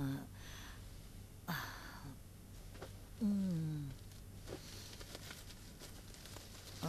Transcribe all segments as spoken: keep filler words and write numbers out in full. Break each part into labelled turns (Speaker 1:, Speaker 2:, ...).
Speaker 1: Ừ. Ừ.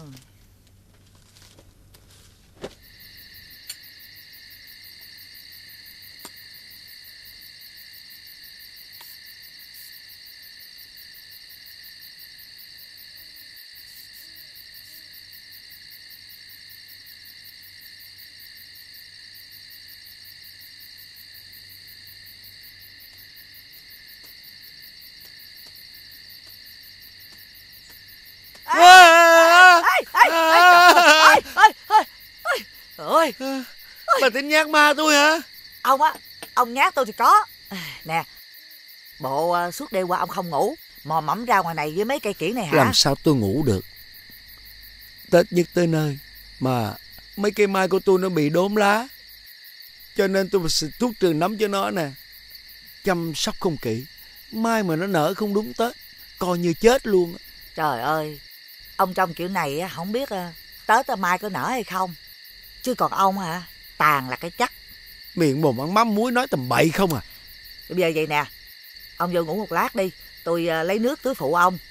Speaker 1: Ơi,
Speaker 2: bà tính nhát ma tôi hả?
Speaker 1: Ông á, ông nhát tôi thì có. Nè, bộ uh, suốt đêm qua ông không ngủ, mò mẫm ra ngoài này với mấy cây kiển này hả?
Speaker 2: Làm sao tôi ngủ được? Tết nhất tới nơi mà mấy cây mai của tôi nó bị đốm lá, cho nên tôi phải thuốc trừ nấm cho nó nè. Chăm sóc không kỹ, mai mà nó nở không đúng Tết, coi như chết luôn.
Speaker 1: Trời ơi, ông trông kiểu này á, không biết Tết mai có nở hay không. Chứ còn ông hả, tàn là cái chắc.
Speaker 2: Miệng mồm ăn mắm muối nói tầm bậy không à.
Speaker 1: Bây giờ vậy nè, ông vô ngủ một lát đi, tôi lấy nước tưới phụ ông.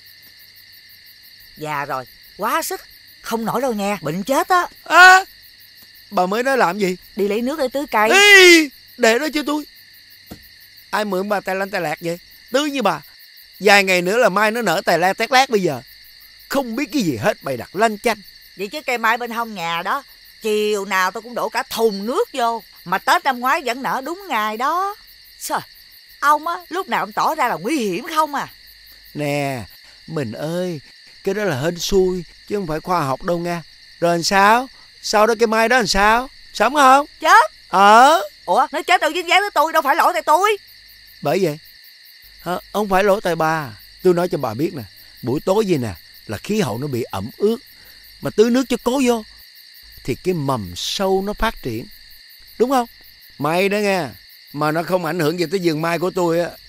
Speaker 1: Già rồi, quá sức, không nổi đâu nha, bệnh chết á.
Speaker 2: À, bà mới nói làm gì?
Speaker 1: Đi lấy nước để tưới cây.
Speaker 2: Ê, để đó cho tôi. Ai mượn bà tài lanh tài lạc vậy? Tưới như bà, vài ngày nữa là mai nó nở tài la tét lát bây giờ. Không biết cái gì hết, bày đặt lanh chanh.
Speaker 1: Vậy chứ cây mai bên hông nhà đó, chiều nào tôi cũng đổ cả thùng nước vô. Mà Tết năm ngoái vẫn nở đúng ngày đó. Sao ông á, lúc nào ông tỏ ra là nguy hiểm không à.
Speaker 2: Nè, mình ơi, cái đó là hên xui, chứ không phải khoa học đâu nha. Rồi làm sao? Sau đó cây mai đó làm sao? Sống không?
Speaker 1: Chết.
Speaker 2: Ờ.
Speaker 1: Ủa, nó chết đâu dính dáng tới tôi, đâu phải lỗi tại tôi.
Speaker 2: Bởi vậy hả? Không phải lỗi tại bà. Tôi nói cho bà biết nè, buổi tối gì nè là khí hậu nó bị ẩm ướt, mà tưới nước cho cố vô thì cái mầm sâu nó phát triển, đúng không? May đó nghe, mà nó không ảnh hưởng gì tới vườn mai của tôi á.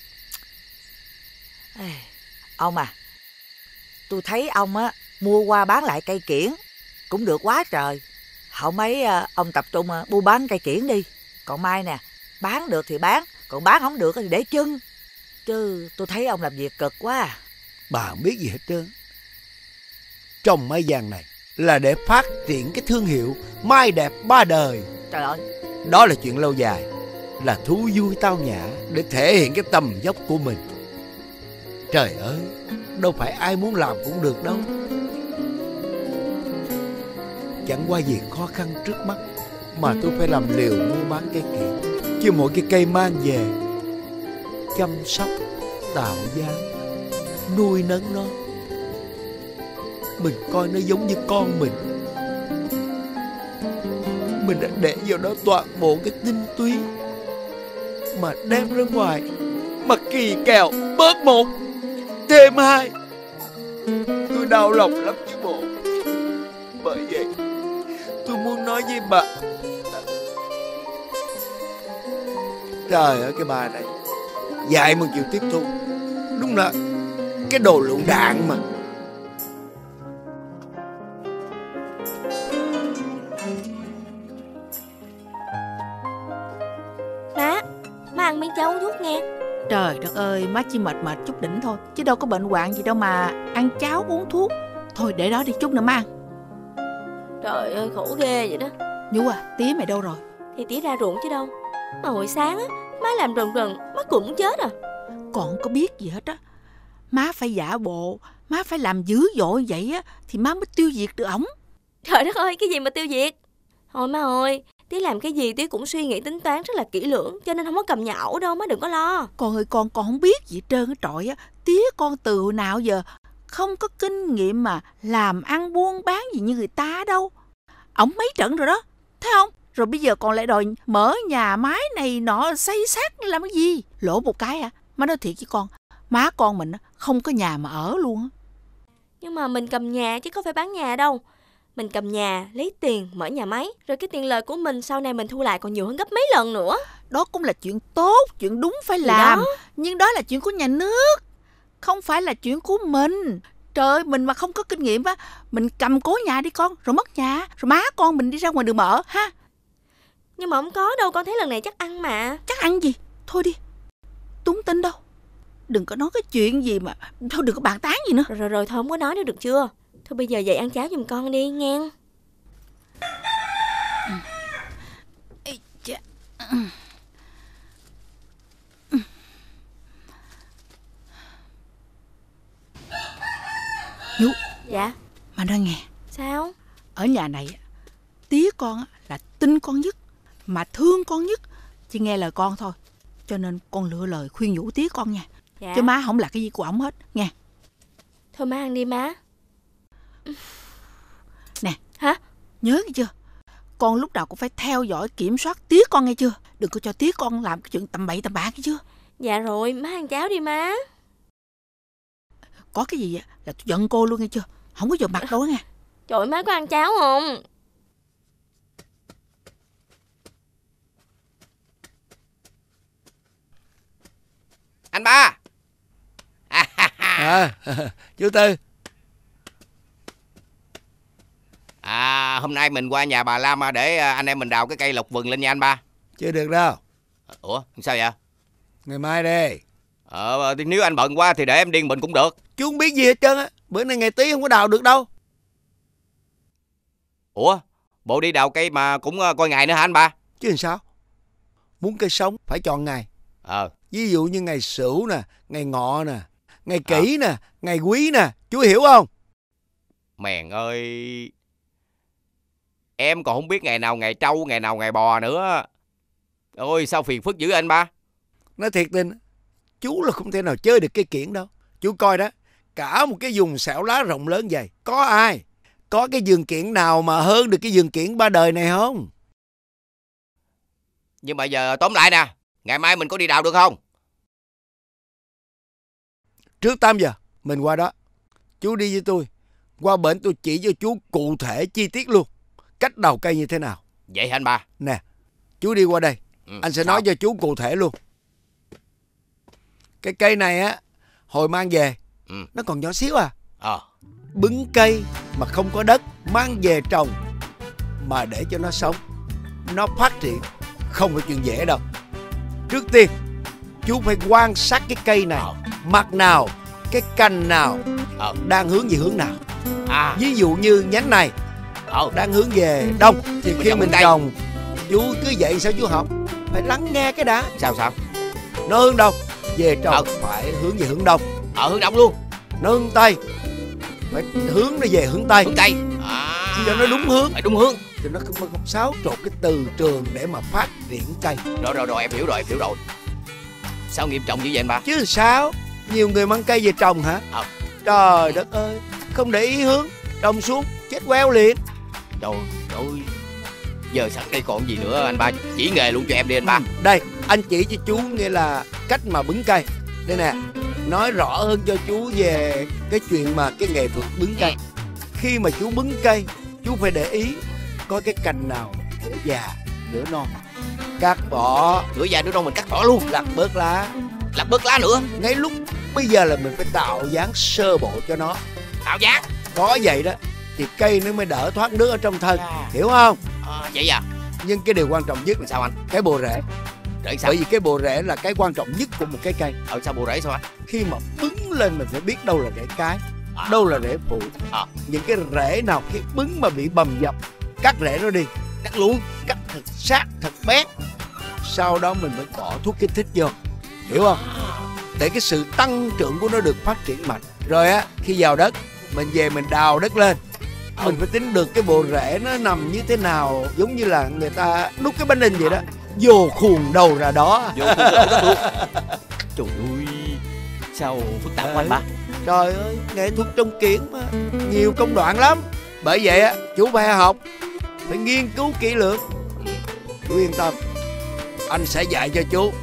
Speaker 1: Ông à, tôi thấy ông á mua qua bán lại cây kiển cũng được quá trời. Hậu mấy ông tập trung buôn bán cây kiển đi. Còn mai nè, bán được thì bán, còn bán không được thì để chân. Chứ tôi thấy ông làm việc cực quá à.
Speaker 2: Bà không biết gì hết trơn. Trồng mai vàng này là để phát triển cái thương hiệu mai đẹp ba đời.
Speaker 1: Trời ơi,
Speaker 2: đó là chuyện lâu dài, là thú vui tao nhã để thể hiện cái tầm vóc của mình. Trời ơi, đâu phải ai muốn làm cũng được đâu. Chẳng qua gì khó khăn trước mắt mà tôi phải làm liều mua bán cây kiển. Chứ mỗi cái cây mang về, chăm sóc, tạo dáng, nuôi nấng nó, mình coi nó giống như con mình. Mình đã để vào đó toàn bộ cái tinh túy, mà đem ra ngoài mà kỳ kèo bớt một thêm hai. Tôi đau lòng lắm chứ bộ. Bởi vậy tôi muốn nói với bà. Trời ơi, cái bà này dạy mà chịu tiếp thu, đúng là cái đồ lựu đạn mà.
Speaker 3: Má, má ăn miếng cháo uống thuốc nghe.
Speaker 4: Trời đất ơi, má chỉ mệt mệt chút đỉnh thôi, chứ đâu có bệnh hoạn gì đâu mà ăn cháo uống thuốc. Thôi để đó đi, chút nữa má ăn.
Speaker 3: Trời ơi, khổ ghê vậy đó.
Speaker 4: Nhu à, tía mày đâu rồi?
Speaker 3: Thì tía ra ruộng chứ đâu. Mà hồi sáng á, má làm rần rần, má cũng muốn chết à.
Speaker 4: Còn không có biết gì hết á. Má phải giả bộ, má phải làm dữ dội vậy á thì má mới tiêu diệt được ổng.
Speaker 3: Trời đất ơi, cái gì mà tiêu diệt? Thôi má ơi, tía làm cái gì tía cũng suy nghĩ tính toán rất là kỹ lưỡng, cho nên không có cầm nhạo đâu, má đừng có lo.
Speaker 4: Con ơi, con còn không biết gì hết trơn á trọi á. Tía con từ hồi nào giờ không có kinh nghiệm mà làm ăn buôn bán gì như người ta đâu. Ổng mấy trận rồi đó, thấy không? Rồi bây giờ còn lại đòi mở nhà máy này nọ xây xác làm cái gì? Lỗ một cái à? Má nói thiệt với con, má con mình không có nhà mà ở luôn á.
Speaker 3: Nhưng mà mình cầm nhà chứ có phải bán nhà đâu. Mình cầm nhà, lấy tiền, mở nhà máy, rồi cái tiền lời của mình sau này mình thu lại còn nhiều hơn gấp mấy lần nữa.
Speaker 4: Đó cũng là chuyện tốt, chuyện đúng phải làm. Đó. Nhưng đó là chuyện của nhà nước, không phải là chuyện của mình. Trời ơi, mình mà không có kinh nghiệm á, mình cầm cố nhà đi con, rồi mất nhà, rồi má con mình đi ra ngoài đường mở ha.
Speaker 3: Nhưng mà không có đâu, con thấy lần này chắc ăn mà.
Speaker 4: Chắc ăn gì? Thôi đi, Tuấn tin đâu. Đừng có nói cái chuyện gì mà, thôi đừng có bàn tán gì nữa.
Speaker 3: Rồi rồi, rồi thôi không có nói nữa được chưa? Thôi bây giờ dậy ăn cháo giùm con đi nghe.
Speaker 4: Ê, chà. Nhú,
Speaker 3: Dạ.
Speaker 4: mà nói nghe,
Speaker 3: Sao?
Speaker 4: ở nhà này tía con là tin con nhất, mà thương con nhất, chỉ nghe lời con thôi. Cho nên con lựa lời khuyên nhủ tía con nha.
Speaker 3: Dạ.
Speaker 4: Chứ má không là cái gì của ổng hết nghe.
Speaker 3: Thôi má ăn đi má.
Speaker 4: Nè.
Speaker 3: Hả?
Speaker 4: Nhớ nghe chưa? Con lúc nào cũng phải theo dõi kiểm soát tía con nghe chưa? Đừng có cho tía con làm cái chuyện tầm bậy tầm bạ nghe chưa?
Speaker 3: Dạ rồi, má ăn cháo đi má.
Speaker 4: Có cái gì là tôi giận cô luôn nghe chưa? Không có giờ mặt đâu nghe.
Speaker 3: Trời ơi, má có ăn cháo không?
Speaker 5: Anh ba.
Speaker 2: À, chú Tư.
Speaker 5: À, hôm nay mình qua nhà bà Lam để anh em mình đào cái cây lộc vừng lên nha anh ba.
Speaker 2: Chưa được đâu.
Speaker 5: Ủa, sao vậy?
Speaker 2: Ngày mai đi.
Speaker 5: Ờ, thì nếu anh bận quá thì để em điên mình cũng được.
Speaker 2: Chú không biết gì hết trơn á. Bữa nay ngày tí không có đào được đâu.
Speaker 5: Ủa, bộ đi đào cây mà cũng coi ngày nữa hả anh ba?
Speaker 2: Chứ làm sao? Muốn cây sống phải chọn ngày.
Speaker 5: Ờ.
Speaker 2: Ví dụ như ngày Sửu nè, ngày Ngọ nè, ngày Kỷ nè, ngày Quý nè. Chú hiểu không?
Speaker 5: Mèn ơi, em còn không biết ngày nào ngày trâu, ngày nào ngày bò nữa. Ôi sao phiền phức dữ anh ba.
Speaker 2: Nói thiệt tình, chú là không thể nào chơi được cây kiển đâu. Chú coi đó, cả một cái vùng xẻo lá rộng lớn vậy, có ai có cái vườn kiển nào mà hơn được cái vườn kiển ba đời này không?
Speaker 5: Nhưng mà giờ tóm lại nè, ngày mai mình có đi đào được không?
Speaker 2: Trước tám giờ mình qua đó. Chú đi với tôi. Qua bển tôi chỉ cho chú cụ thể chi tiết luôn cách đào cây như thế nào.
Speaker 5: Vậy hả anh ba?
Speaker 2: Nè, chú đi qua đây.
Speaker 5: Ừ,
Speaker 2: Anh sẽ
Speaker 5: sao?
Speaker 2: nói cho chú cụ thể luôn. Cái cây này á, hồi mang về
Speaker 5: Ừ.
Speaker 2: nó còn nhỏ xíu à.
Speaker 5: Ờ.
Speaker 2: Bứng cây mà không có đất, mang về trồng mà để cho nó sống, nó phát triển không phải chuyện dễ đâu. Trước tiên chú phải quan sát cái cây này,
Speaker 5: Ờ.
Speaker 2: mặt nào, cái cành nào
Speaker 5: Ờ.
Speaker 2: đang hướng về hướng nào.
Speaker 5: À.
Speaker 2: Ví dụ như nhánh này
Speaker 5: Ờ.
Speaker 2: đang hướng về đông thì
Speaker 5: Mình
Speaker 2: khi
Speaker 5: trồng
Speaker 2: mình
Speaker 5: cây.
Speaker 2: trồng, chú cứ vậy sao chú học? Phải lắng nghe cái đã.
Speaker 5: Sao sao?
Speaker 2: Nó hướng đông, về trồng
Speaker 5: Ờ.
Speaker 2: phải hướng về hướng đông.
Speaker 5: Ở hướng đông luôn.
Speaker 2: Nó hướng tây, phải hướng nó về hướng tây
Speaker 5: Hướng tây. À.
Speaker 2: cho nó đúng hướng,
Speaker 5: Phải đúng hướng.
Speaker 2: cho nó không không xáo trộn cái từ trường để mà phát triển cây.
Speaker 5: Rồi rồi rồi em hiểu rồi em hiểu rồi. Sao nghiêm trọng như vậy anh ba?
Speaker 2: Chứ sao? Nhiều người mang cây về trồng hả?
Speaker 5: Ờ.
Speaker 2: Trời đất ơi, không để ý hướng, trồng xuống chết queo liền.
Speaker 5: Trời ơi. Giờ sẵn đây còn gì nữa anh ba, chỉ nghề luôn cho em đi anh ba.
Speaker 2: Đây, anh chỉ cho chú nghĩa là cách mà bứng cây. Đây nè, nói rõ hơn cho chú về cái chuyện mà cái nghệ thuật bứng cây. Khi mà chú bứng cây, chú phải để ý có cái cành nào nửa già, nửa non, cắt bỏ,
Speaker 5: Nửa già nửa non mình cắt bỏ luôn,
Speaker 2: lặt bớt lá.
Speaker 5: lặt bớt lá nữa.
Speaker 2: Ngay lúc bây giờ là mình phải tạo dáng sơ bộ cho nó.
Speaker 5: Tạo dáng.
Speaker 2: Có vậy đó thì cây nó mới đỡ thoát nước ở trong thân,
Speaker 5: À.
Speaker 2: hiểu không?
Speaker 5: À, vậy à?
Speaker 2: Nhưng cái điều quan trọng nhất là
Speaker 5: Sao anh?
Speaker 2: cái bộ rễ.
Speaker 5: Rễ sao?
Speaker 2: Bởi vì cái bộ rễ là cái quan trọng nhất của một cái cây.
Speaker 5: Ờ sao bộ rễ sao anh?
Speaker 2: Khi mà bứng lên mình phải biết đâu là rễ cái,
Speaker 5: À.
Speaker 2: đâu là rễ phụ.
Speaker 5: À.
Speaker 2: Những cái rễ nào cái bứng mà bị bầm dập, cắt rễ nó đi,
Speaker 5: Cắt luôn.
Speaker 2: cắt thật sát, thật bét. Sau đó mình mới bỏ thuốc kích thích vô, hiểu không? Để cái sự tăng trưởng của nó được phát triển mạnh. Rồi á, khi vào đất, mình về mình đào đất lên, mình phải tính được cái bộ rễ nó nằm như thế nào, giống như là người ta đúc cái bánh in vậy đó, vô khuôn đầu ra đó.
Speaker 5: Vô khuôn đầu đất luôn. Trời ơi, sao phức tạp quá anh ba.
Speaker 2: Trời ơi, nghệ thuật trồng kiển mà nhiều công đoạn lắm. Bởi vậy á, chú phải học, phải nghiên cứu kỹ lưỡng. Chú yên tâm, anh sẽ dạy cho chú.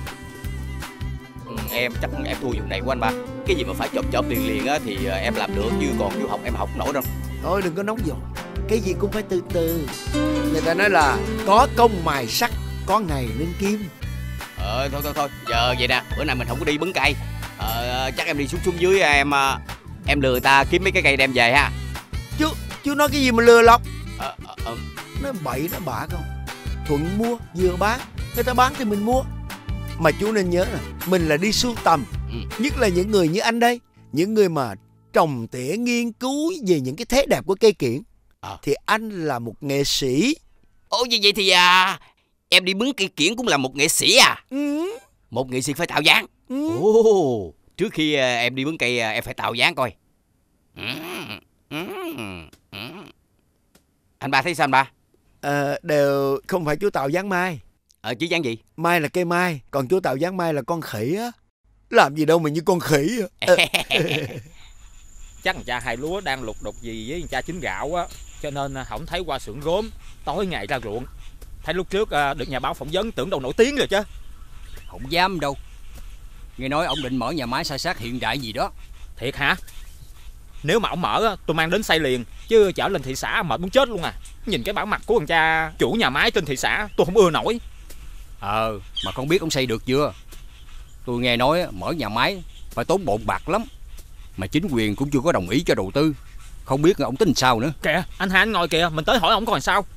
Speaker 5: Ừ, em chắc em thua vụ này của anh ba. Cái gì mà phải chộp chộp liền liền á thì em làm được, chứ còn vô học em học không nổi đâu.
Speaker 2: Thôi đừng có nóng vội, cái gì cũng phải từ từ. Người ta nói là có công mài sắt, có ngày nên kim.
Speaker 5: Ờ thôi thôi thôi, giờ vậy nè, bữa nay mình không có đi bứng cây. Ờ chắc em đi xuống xuống dưới em em lừa người ta kiếm mấy cái cây đem về ha.
Speaker 2: Chú, chú nói cái gì mà lừa lọc?
Speaker 5: Ờ ờ ờ.
Speaker 2: Nó bậy nó bạ không? Thuận mua, vừa bán, người ta bán thì mình mua. Mà chú nên nhớ là mình là đi sưu tầm,
Speaker 5: Ừ.
Speaker 2: nhất là những người như anh đây, những người mà trồng tỉa nghiên cứu về những cái thế đẹp của cây kiểng.
Speaker 5: Ờ.
Speaker 2: Thì anh là một nghệ sĩ.
Speaker 5: Ồ, như vậy thì à, em đi bứng cây kiểng cũng là một nghệ sĩ à?
Speaker 2: Ừ.
Speaker 5: Một nghệ sĩ phải tạo dáng.
Speaker 2: Ừ.
Speaker 5: Ồ, trước khi à, em đi bứng cây à, em phải tạo dáng coi. Ừ, ừ, ừ. Anh ba thấy sao anh ba?
Speaker 2: Ờ, đều không phải chú tạo dáng mai.
Speaker 5: Ờ, chứ dáng gì?
Speaker 2: Mai là cây mai, còn chú tạo dáng mai là con khỉ á. Làm gì đâu mà như con khỉ á. Ờ.
Speaker 6: Chắc thằng cha hai lúa đang lục đục gì với thằng cha chính gạo á, cho nên không thấy qua xưởng gốm, tối ngày ra ruộng. Thấy lúc trước được nhà báo phỏng vấn tưởng đâu nổi tiếng rồi chứ.
Speaker 7: Không dám đâu. Nghe nói ông định mở nhà máy xay sát hiện đại gì đó.
Speaker 6: Thiệt hả? Nếu mà ông mở tôi mang đến xây liền, chứ chở lên thị xã mệt muốn chết luôn à. Nhìn cái bản mặt của thằng cha chủ nhà máy trên thị xã tôi không ưa nổi.
Speaker 7: Ờ, mà không biết ông xây được chưa? Tôi nghe nói mở nhà máy phải tốn bộn bạc lắm, mà chính quyền cũng chưa có đồng ý cho đầu tư. Không biết ông tính sao nữa.
Speaker 6: Kìa, anh hai anh ngồi kìa, mình tới hỏi ông coi sao.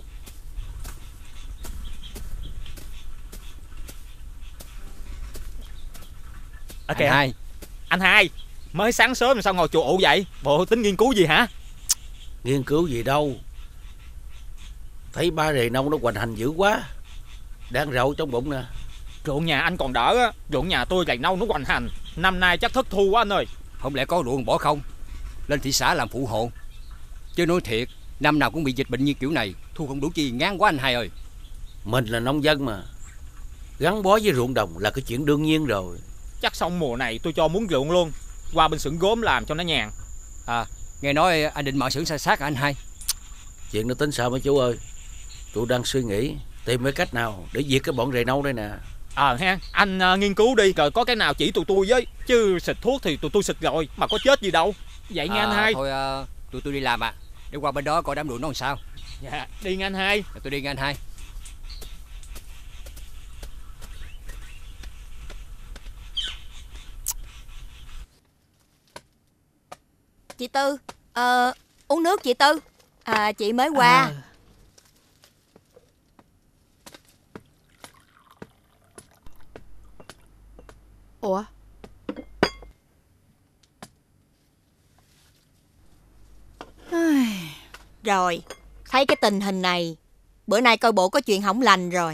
Speaker 6: À, kìa.
Speaker 7: Anh hai,
Speaker 6: Anh hai, mới sáng sớm mà sao ngồi chùa ụ vậy? Bộ tính nghiên cứu gì hả?
Speaker 8: Nghiên cứu gì đâu. Thấy ba rề nông nó hoành hành dữ quá, đang rậu trong bụng nè.
Speaker 6: Ruộng nhà anh còn đỡ á, ruộng nhà tôi rầy nâu nó hoành hành. Năm nay chắc thất thu quá anh ơi.
Speaker 7: không lẽ có ruộng bỏ không? Lên thị xã làm phụ hộ. Chứ nói thiệt, năm nào cũng bị dịch bệnh như kiểu này, thu không đủ chi ngán quá anh hai ơi.
Speaker 8: Mình là nông dân mà, gắn bó với ruộng đồng là cái chuyện đương nhiên rồi.
Speaker 6: Chắc xong mùa này tôi cho muốn ruộng luôn, qua bên xưởng gốm làm cho nó nhàn.
Speaker 7: À, nghe nói anh định mở xưởng xay sát à anh hai?
Speaker 8: Chuyện nó tính sao mấy chú ơi? Tôi đang suy nghĩ tìm cái cách nào để diệt cái bọn rề nâu đây nè.
Speaker 6: Ờ ha, anh uh, nghiên cứu đi, rồi có cái nào chỉ tụi tôi với. Chứ xịt thuốc thì tụi tôi xịt rồi, mà có chết gì đâu. Vậy nha
Speaker 7: à,
Speaker 6: anh hai.
Speaker 7: Thôi uh, tụi tôi đi làm à. Để qua bên đó coi đám ruộng nó làm sao.
Speaker 6: Dạ, đi nha anh hai.
Speaker 7: Rồi tôi đi nha anh hai.
Speaker 9: Chị Tư, ờ, uống nước chị Tư. À, chị mới qua.
Speaker 4: À. Ủa?
Speaker 9: Rồi, thấy cái tình hình này, bữa nay coi bộ có chuyện hỏng lành rồi.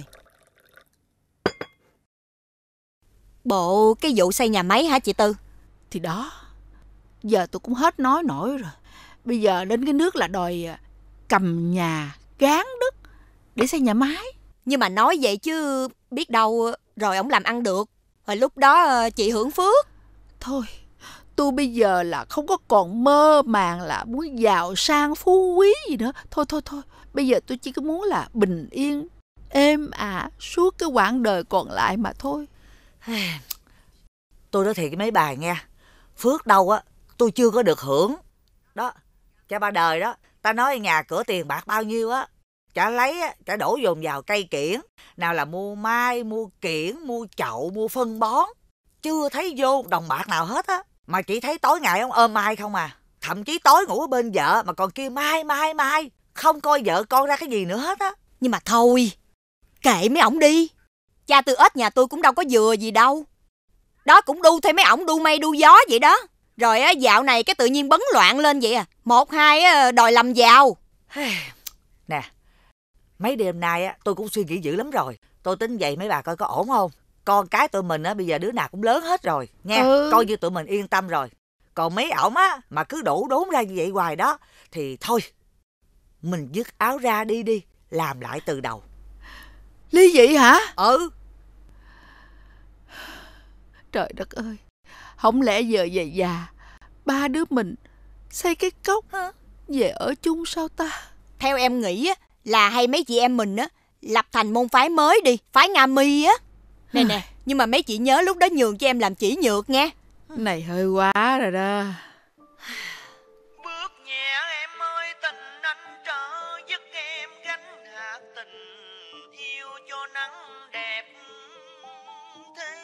Speaker 9: Bộ cái vụ xây nhà máy hả chị Tư?
Speaker 4: Thì đó, giờ tôi cũng hết nói nổi rồi. Bây giờ đến cái nước là đòi cầm nhà gán đất để xây nhà máy.
Speaker 9: Nhưng mà nói vậy chứ biết đâu rồi ổng làm ăn được, rồi lúc đó chị hưởng phước.
Speaker 4: Thôi, tôi bây giờ là không có còn mơ màng là muốn giàu sang phú quý gì nữa. Thôi thôi thôi, bây giờ tôi chỉ có muốn là bình yên, êm ả suốt cái quãng đời còn lại mà thôi.
Speaker 1: Tôi nói thiệt với mấy bà nghe, phước đâu á tôi chưa có được hưởng. Đó, cha ba đời đó, ta nói nhà cửa tiền bạc bao nhiêu á, chả lấy á, chả đổ dồn vào cây kiểng. Nào là mua mai, mua kiểng, mua chậu, mua phân bón. Chưa thấy vô đồng bạc nào hết á. Mà chỉ thấy tối ngày ông ôm mai không à. Thậm chí tối ngủ ở bên vợ mà còn kêu mai mai mai, không coi vợ con ra cái gì nữa hết á.
Speaker 9: Nhưng mà thôi, kệ mấy ổng đi. Cha tôi ếch nhà tôi cũng đâu có vừa gì đâu. Đó cũng đu theo mấy ổng đu mây đu gió vậy đó. Rồi á, dạo này cái tự nhiên bấn loạn lên vậy à. Một hai á, đòi làm giàu.
Speaker 1: Nè, mấy đêm nay á tôi cũng suy nghĩ dữ lắm rồi. Tôi tính vậy mấy bà coi có ổn không? Con cái tụi mình á bây giờ đứa nào cũng lớn hết rồi nha. Ừ. Coi như tụi mình yên tâm rồi. Còn mấy ổng á mà cứ đổ đốn ra như vậy hoài đó thì thôi, mình dứt áo ra đi đi, làm lại từ đầu.
Speaker 4: Ly dị hả?
Speaker 1: Ừ.
Speaker 4: Trời đất ơi, không lẽ giờ về già ba đứa mình xây cái cốc hả? Về ở chung sao ta?
Speaker 9: Theo em nghĩ á, là hay mấy chị em mình á lập thành môn phái mới đi, phái Nga Mi á. Nè nè, nhưng mà mấy chị nhớ lúc đó nhường cho em làm chỉ nhược nha.
Speaker 4: Này hơi quá rồi đó.
Speaker 10: Bước nhẹ em ơi tình anh trở giúp em gánh hạ tình yêu cho nắng đẹp thế.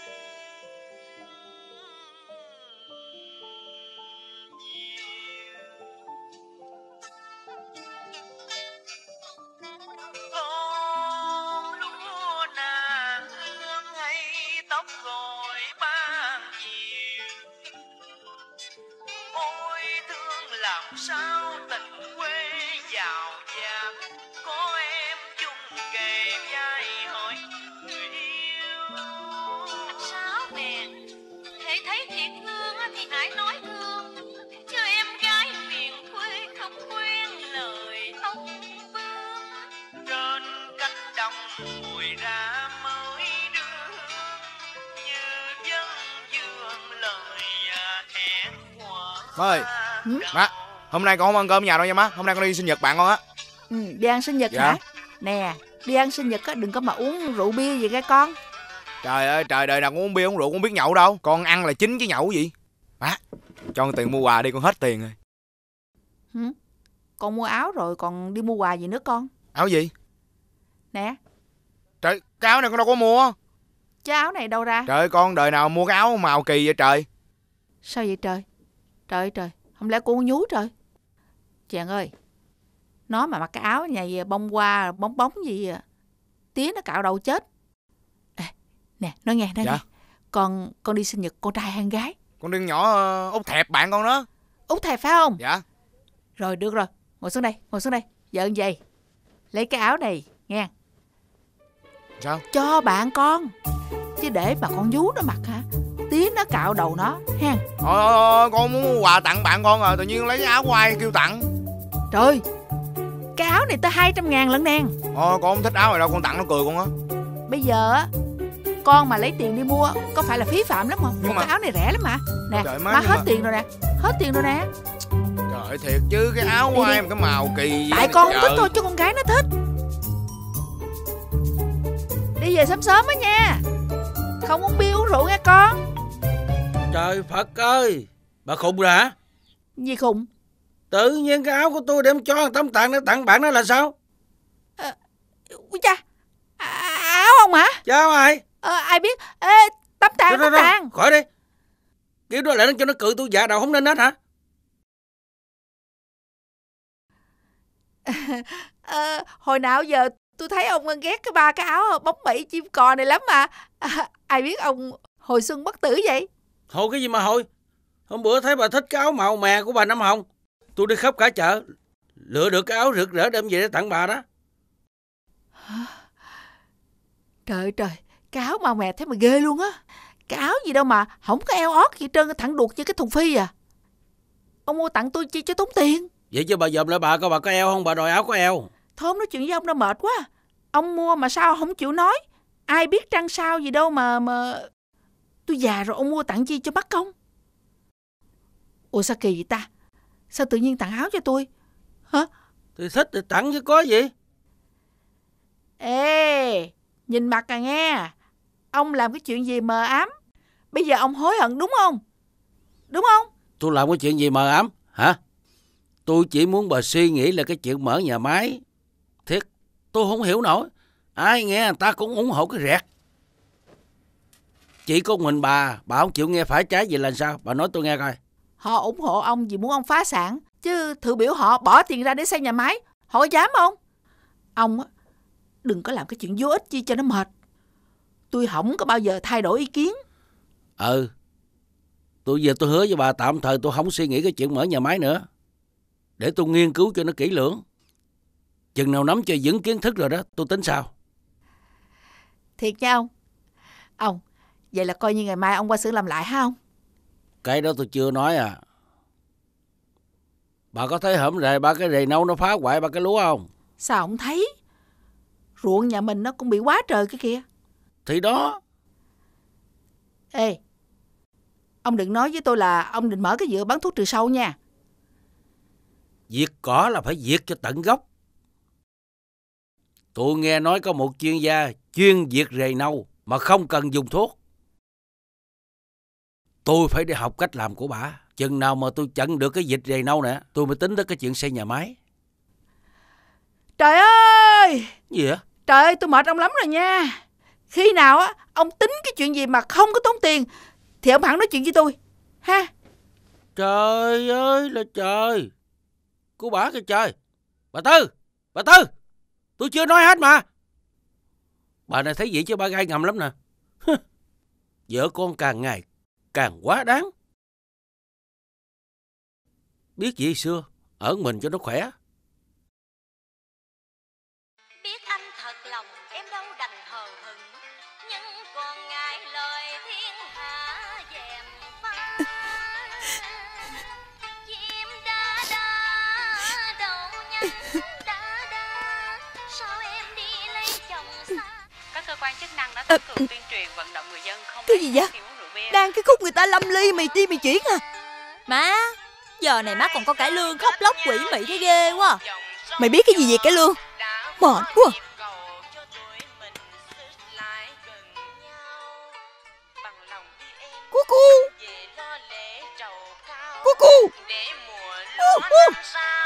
Speaker 10: Ôm lúa nà hương hay thấy thiệt thương thì hãy nói thương, chứ em gái miền quê không quen lời ông bướm. Trên cánh đồng bụi ra mới đưa, như dân dương lời hẹn hò.
Speaker 5: Má ơi,
Speaker 4: Ừ?
Speaker 5: má, hôm nay con không ăn cơm nhà đâu nha má. Hôm nay con đi sinh nhật bạn con á.
Speaker 4: Ừ, đi ăn sinh nhật
Speaker 5: Dạ.
Speaker 4: hả? Nè, đi ăn sinh nhật á, đừng có mà uống rượu bia gì nghe con.
Speaker 5: Trời ơi, trời đời nào cũng uống bia uống rượu cũng biết nhậu đâu. Con ăn là chính chứ nhậu gì. Má, cho con tiền mua quà đi, con hết tiền rồi.
Speaker 4: Ừ? Con mua áo rồi còn đi mua quà gì nữa con?
Speaker 5: Áo gì?
Speaker 4: Nè,
Speaker 5: Trời, cái áo này con đâu có mua.
Speaker 4: chứ áo này đâu ra?
Speaker 5: Trời ơi, con đời nào mua cái áo màu kỳ vậy trời.
Speaker 4: Sao vậy trời? Trời ơi trời, không lẽ cô nhú trời? Chàng ơi, nó mà mặc cái áo này bông hoa bóng bóng gì à? Tía nó cạo đầu chết. Ê, nè, nói nghe, nói
Speaker 5: Dạ?
Speaker 4: nghe. Con con đi sinh nhật con trai hay con gái?
Speaker 5: Con đừng nhỏ uh, út thẹp bạn con đó.
Speaker 4: Út thẹp phải không?
Speaker 5: Dạ.
Speaker 4: Rồi được rồi, ngồi xuống đây, ngồi xuống đây. Vợ như vậy, lấy cái áo này nghe.
Speaker 5: Sao?
Speaker 4: Cho bạn con. Chứ để mà con vú nó mặc hả? Tía nó cạo đầu nó ha.
Speaker 5: Thôi thôi thôi, con muốn mua quà tặng bạn con rồi, tự nhiên lấy cái áo của ai kêu tặng.
Speaker 4: Trời, cái áo này tới hai trăm ngàn lận nè.
Speaker 5: Thôi con không thích áo này đâu, con tặng nó cười con á.
Speaker 4: Bây giờ á, con mà lấy tiền đi mua có phải là phí phạm lắm không?
Speaker 5: Nhưng
Speaker 4: Một
Speaker 5: mà-
Speaker 4: cái áo này rẻ lắm mà. Nè,
Speaker 5: Trời, má,
Speaker 4: má
Speaker 5: nhưng
Speaker 4: hết
Speaker 5: mà-
Speaker 4: tiền rồi nè. Hết tiền rồi nè.
Speaker 5: Trời ơi, thiệt chứ, cái áo của
Speaker 4: Đi đi.
Speaker 5: ai mà cái màu kỳ vậy
Speaker 4: Tại
Speaker 5: nè,
Speaker 4: con không
Speaker 5: trời.
Speaker 4: thích thôi chứ con gái nó thích. Đi về sớm sớm á nha. Không uống bia uống rượu nha con.
Speaker 8: Trời Phật ơi, bà khùng rồi hả?
Speaker 4: Gì khùng?
Speaker 8: Tự nhiên cái áo của tôi đem cho tấm tặng để tặng bạn đó là sao?
Speaker 4: Ui cha, à, áo không hả?
Speaker 8: Chào mày.
Speaker 4: Ờ, ai biết. Ê, tấm tàn,
Speaker 8: Thôi,
Speaker 4: tấm
Speaker 8: thôi,
Speaker 4: tàn.
Speaker 8: khỏi đi. Kiểu đó lại nó cho nó cười tôi dạ đầu không nên hết hả?
Speaker 4: Ờ, hồi nào giờ tôi thấy ông ghét cái ba cái áo bóng bẩy chim cò này lắm mà. À, ai biết ông hồi xuân bất tử vậy?
Speaker 8: Hồi cái gì mà hồi? Hôm bữa thấy bà thích cái áo màu mè của bà Năm Hồng. Tôi đi khắp cả chợ, lựa được cái áo rực rỡ đem về để tặng bà đó.
Speaker 4: Trời ơi trời, cái áo màu mè thế mà ghê luôn á. Cái áo gì đâu mà không có eo ót gì trơn, thẳng đuột như cái thùng phi à. Ông mua tặng tôi chi cho tốn tiền.
Speaker 8: Vậy chứ bà dòm lại bà coi bà có eo không? Bà đòi áo có eo.
Speaker 4: Thôi không nói chuyện với ông nó mệt quá. Ông mua mà sao không chịu nói? Ai biết trăng sao gì đâu mà mà tôi già rồi ông mua tặng chi cho mắc công. Ủa sao kỳ vậy ta? Sao tự nhiên tặng áo cho tôi? Hả?
Speaker 8: Thì thích thì tặng chứ có gì.
Speaker 4: Ê, nhìn mặt à nghe. Ông làm cái chuyện gì mờ ám. Bây giờ ông hối hận đúng không? Đúng không?
Speaker 8: Tôi làm cái chuyện gì mờ ám hả? Tôi chỉ muốn bà suy nghĩ là cái chuyện mở nhà máy. Thiệt, tôi không hiểu nổi. Ai nghe người ta cũng ủng hộ cái rẹt. Chỉ có mình bà, bà không chịu nghe phải trái gì là sao? Bà nói tôi nghe coi.
Speaker 4: Họ ủng hộ ông vì muốn ông phá sản. Chứ thử biểu họ bỏ tiền ra để xây nhà máy, họ có dám không? Ông á, đừng có làm cái chuyện vô ích chi cho nó mệt. Tôi không có bao giờ thay đổi ý kiến.
Speaker 8: Ừ, tôi giờ tôi hứa với bà tạm thời tôi không suy nghĩ cái chuyện mở nhà máy nữa. Để tôi nghiên cứu cho nó kỹ lưỡng. Chừng nào nắm cho vững kiến thức rồi đó, tôi tính sao.
Speaker 4: Thiệt nha ông. Ông, vậy là coi như ngày mai ông qua xưởng làm lại hả ông?
Speaker 8: Cái đó tôi chưa nói à. Bà có thấy hổm rày ba cái rầy nâu nó phá hoại ba cái lúa không?
Speaker 4: Sao không thấy? Ruộng nhà mình nó cũng bị quá trời cái kia.
Speaker 8: Thì đó.
Speaker 4: Ê, ông đừng nói với tôi là ông định mở cái dựa bán thuốc trừ sâu nha.
Speaker 8: Diệt cỏ là phải diệt cho tận gốc. Tôi nghe nói có một chuyên gia chuyên diệt rầy nâu mà không cần dùng thuốc. Tôi phải đi học cách làm của bà. Chừng nào mà tôi chặn được cái dịch rầy nâu nè, tôi mới tính tới cái chuyện xây nhà máy.
Speaker 4: Trời ơi!
Speaker 8: Gì vậy?
Speaker 4: Trời ơi, tôi mệt ông lắm rồi nha. Khi nào á ông tính cái chuyện gì mà không có tốn tiền thì ông hẳn nói chuyện với tôi ha.
Speaker 8: Trời ơi là trời. Cô bà kìa trời. Bà Tư, bà Tư, tôi chưa nói hết mà. Bà này thấy vậy chứ bà gai ngầm lắm nè. Vợ con càng ngày càng quá đáng. Biết gì xưa, ở mình cho nó khỏe.
Speaker 10: Biết anh thật lòng em đâu đành hờ hững, nhưng còn ngại lời thiên hạ dèm
Speaker 9: À, cái gì vậy? Đang cái khúc người ta lâm ly mày đi mày chuyển à?
Speaker 11: Má, giờ này má còn có cải lương khóc lóc quỷ mị thấy ghê quá.
Speaker 9: Mày biết cái gì về cải lương? Mệt quá. Cu cu. Cu cu. Uh, uh.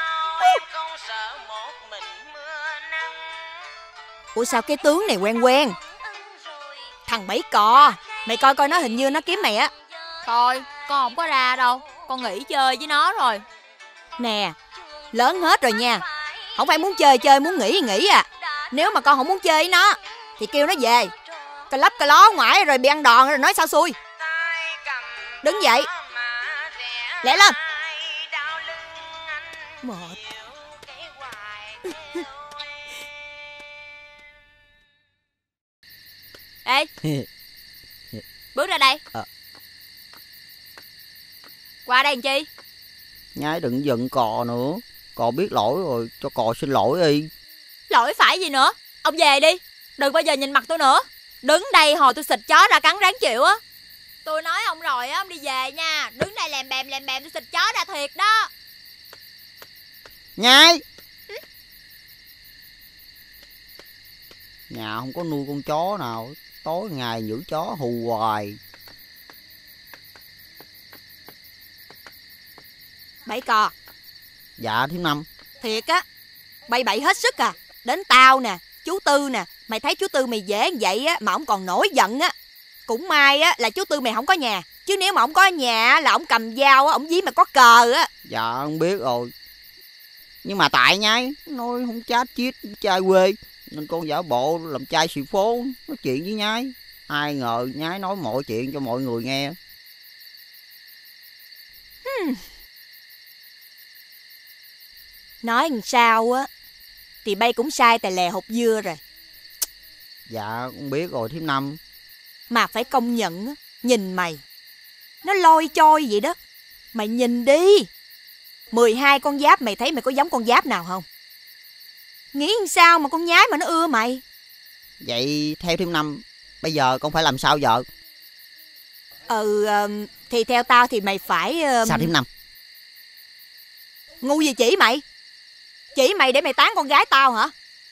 Speaker 9: Ủa sao cái tướng này quen quen? Thằng Bảy Cò. Mày coi coi nó, hình như nó kiếm mày á.
Speaker 11: Thôi, con không có ra đâu. Con nghỉ chơi với nó rồi.
Speaker 9: Nè, lớn hết rồi nha. Không phải muốn chơi chơi, muốn nghỉ nghỉ à. Nếu mà con không muốn chơi với nó thì kêu nó về. Cà lấp cà ló ngoài rồi bị ăn đòn rồi nói sao xui. Đứng dậy. Lẹ lên. Mệt.
Speaker 11: Ê, bước ra đây.
Speaker 2: À.
Speaker 11: Qua đây làm chi?
Speaker 12: Nhái đừng giận Cò nữa. Cò biết lỗi rồi, cho Cò xin lỗi đi.
Speaker 11: Lỗi phải gì nữa? Ông về đi. Đừng bao giờ nhìn mặt tôi nữa. Đứng đây hồi tôi xịt chó ra cắn ráng chịu á. Tôi nói ông rồi á, ông đi về nha. Đứng đây làm bèm làm bèm tôi xịt chó ra thiệt đó.
Speaker 12: Nhái. ừ? Nhà không có nuôi con chó nào, tối ngày giữ chó hù hoài.
Speaker 9: Bảy Cò.
Speaker 12: Dạ thím Năm.
Speaker 9: Thiệt á, bay bậy hết sức à. Đến tao nè, chú Tư nè. Mày thấy chú Tư mày dễ vậy á mà ổng còn nổi giận á. Cũng may á là chú Tư mày không có nhà. Chứ nếu mà ổng có nhà là ổng cầm dao á, ổng dí mày có cờ á.
Speaker 12: Dạ không biết rồi. Nhưng mà tại Nhái nói không chát chít trai quê, nên con giả bộ làm trai xì phố nói chuyện với Nhái. Ai ngờ Nhái nói mọi chuyện cho mọi người nghe.
Speaker 9: Hmm. Nói làm sao á thì bay cũng sai tài lè hột dưa rồi.
Speaker 12: Dạ con biết rồi thím Năm.
Speaker 9: Mà phải công nhận á, nhìn mày nó lôi trôi vậy đó. Mày nhìn đi, mười hai con giáp mày thấy mày có giống con giáp nào không? Nghĩ làm sao mà con nhái mà nó ưa mày?
Speaker 12: Vậy theo thím Năm, bây giờ con phải làm sao vợ?
Speaker 9: Ừ thì theo tao thì mày phải uh...
Speaker 12: Sao thím Năm?
Speaker 9: Ngu gì chỉ mày? Chỉ mày để mày tán con gái tao hả?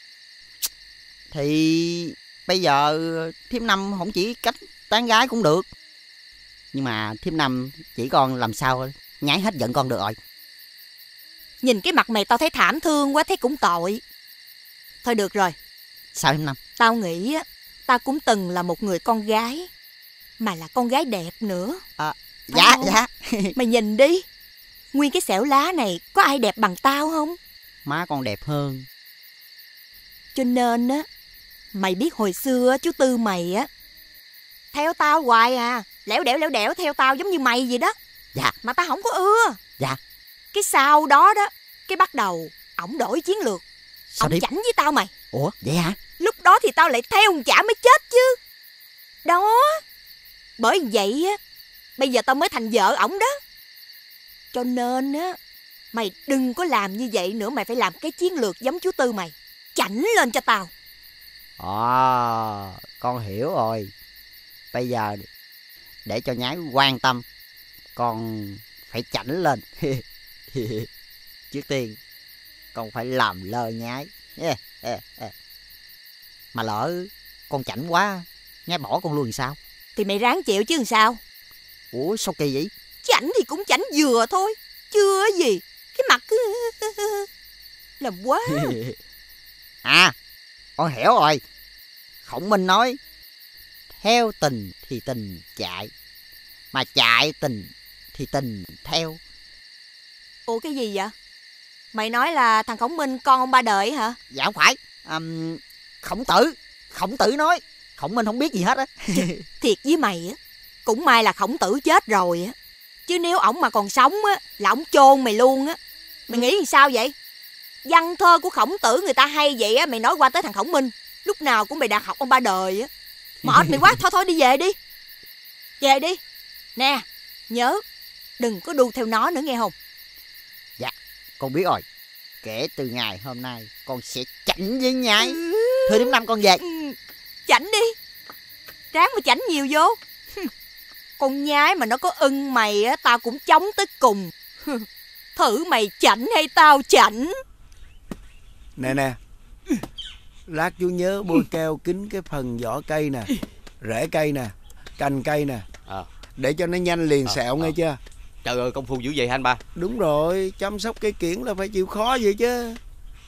Speaker 12: Thì bây giờ thím Năm không chỉ cách tán gái cũng được. Nhưng mà thím Năm chỉ con làm sao Nhái hết giận con được rồi.
Speaker 9: Nhìn cái mặt mày tao thấy thảm thương quá, thấy cũng tội. Thôi được rồi.
Speaker 12: Sao thím Năm?
Speaker 9: Tao nghĩ á, tao cũng từng là một người con gái, mà là con gái đẹp nữa.
Speaker 12: À, dạ
Speaker 9: không?
Speaker 12: dạ.
Speaker 9: Mày nhìn đi, nguyên cái xẻo lá này có ai đẹp bằng tao không?
Speaker 12: Má con đẹp hơn.
Speaker 9: Cho nên á, mày biết hồi xưa chú Tư mày á theo tao hoài à, lẻo đẻo lẻo đẻo theo tao giống như mày vậy đó.
Speaker 12: Dạ.
Speaker 9: Mà tao không có ưa.
Speaker 12: Dạ.
Speaker 9: Cái sau đó đó, cái bắt đầu ổng đổi chiến lược.
Speaker 12: Sao
Speaker 9: ổng
Speaker 12: đi?
Speaker 9: chảnh với tao mày.
Speaker 12: Ủa vậy hả?
Speaker 9: Lúc đó thì tao lại theo ông chả mới chết chứ. Đó, bởi vậy á, bây giờ tao mới thành vợ ổng đó. Cho nên á, mày đừng có làm như vậy nữa. Mày phải làm cái chiến lược giống chú Tư mày, chảnh lên cho tao.
Speaker 12: À, con hiểu rồi. Bây giờ để cho Nhái quan tâm, con phải chảnh lên. Trước tiên con phải làm lơ Nhái. Mà lỡ con chảnh quá, Nhái bỏ con luôn thì sao?
Speaker 9: Thì mày ráng chịu chứ làm sao.
Speaker 12: Ủa sao kỳ vậy?
Speaker 9: Chảnh thì cũng chảnh vừa thôi, chưa gì. Cái mặt cứ làm quá.
Speaker 12: À, con hiểu rồi. Khổng Minh nói theo tình thì tình chạy, mà chạy tình thì tình theo.
Speaker 9: Ủa cái gì vậy? Mày nói là thằng Khổng Minh con ông Ba Đời hả?
Speaker 12: Dạ không phải. um, Khổng Tử. Khổng Tử nói Khổng Minh không biết gì hết á.
Speaker 9: Thiệt với mày á, cũng may là Khổng Tử chết rồi á, chứ nếu ổng mà còn sống á là ổng chôn mày luôn á. Mày nghĩ làm sao vậy? Văn thơ của Khổng Tử người ta hay vậy á, mày nói qua tới thằng Khổng Minh lúc nào cũng bày đặt học ông Ba Đời á. Mệt mày quá, thôi thôi đi về đi. Về đi. Nè, nhớ đừng có đu theo nó nữa nghe không?
Speaker 12: Dạ, con biết rồi. Kể từ ngày hôm nay con sẽ chảnh với Nhái. Thôi đến năm con về.
Speaker 9: Ừ, chảnh đi. Ráng mà chảnh nhiều vô. Con nhái mà nó có ưng mày á, tao cũng chống tới cùng. Thử mày chảnh hay tao chảnh.
Speaker 2: Nè nè, lát chú nhớ bôi keo kín cái phần vỏ cây nè, rễ cây nè, cành cây nè,
Speaker 5: à.
Speaker 2: để cho nó nhanh liền
Speaker 5: à,
Speaker 2: sẹo
Speaker 5: à.
Speaker 2: nghe chưa?
Speaker 5: Trời ơi, công phu dữ vậy hả anh ba?
Speaker 2: Đúng rồi, chăm sóc cây kiểng là phải chịu khó vậy chứ.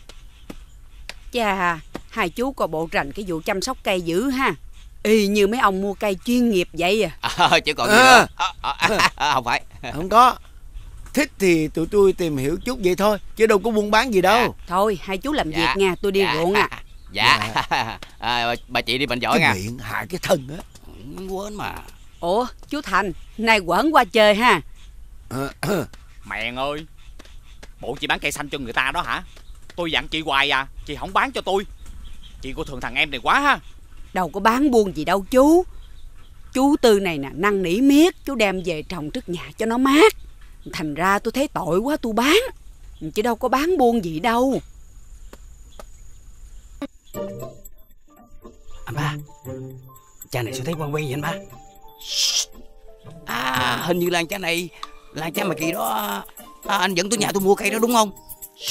Speaker 13: Chà, hai chú có bộ rành cái vụ chăm sóc cây dữ ha. Y như mấy ông mua cây chuyên nghiệp vậy à.
Speaker 5: à chứ còn gì nữa. À, à, à, à, không phải.
Speaker 2: Không có. Thích thì tụi tôi tìm hiểu chút vậy thôi, chứ đâu có buôn bán gì đâu.
Speaker 13: Dạ. Thôi hai chú làm
Speaker 5: dạ.
Speaker 13: việc nha, tôi đi
Speaker 5: dạ.
Speaker 13: ruộng à.
Speaker 5: Dạ, dạ. À, bà chị đi bệnh giỏi
Speaker 2: cái
Speaker 5: nha.
Speaker 2: miệng hại cái thân á.
Speaker 5: Quên mà.
Speaker 13: Ủa chú Thành, nay quẩn qua chơi ha.
Speaker 6: Mẹ ơi, bộ chị bán cây xanh cho người ta đó hả? Tôi dặn chị hoài à, chị không bán cho tôi. Chị cô thường thằng em này quá ha.
Speaker 13: Đâu có bán buôn gì đâu chú. Chú Tư này nè, năn nỉ miết, chú đem về trồng trước nhà cho nó mát. Thành ra tôi thấy tội quá tôi bán, chứ đâu có bán buôn gì đâu.
Speaker 7: Anh ba, cha này sao thấy quen quen vậy anh ba?
Speaker 5: À, hình như là cha này là cha mà kỳ đó. À, anh dẫn tôi nhà tôi mua cây đó đúng không?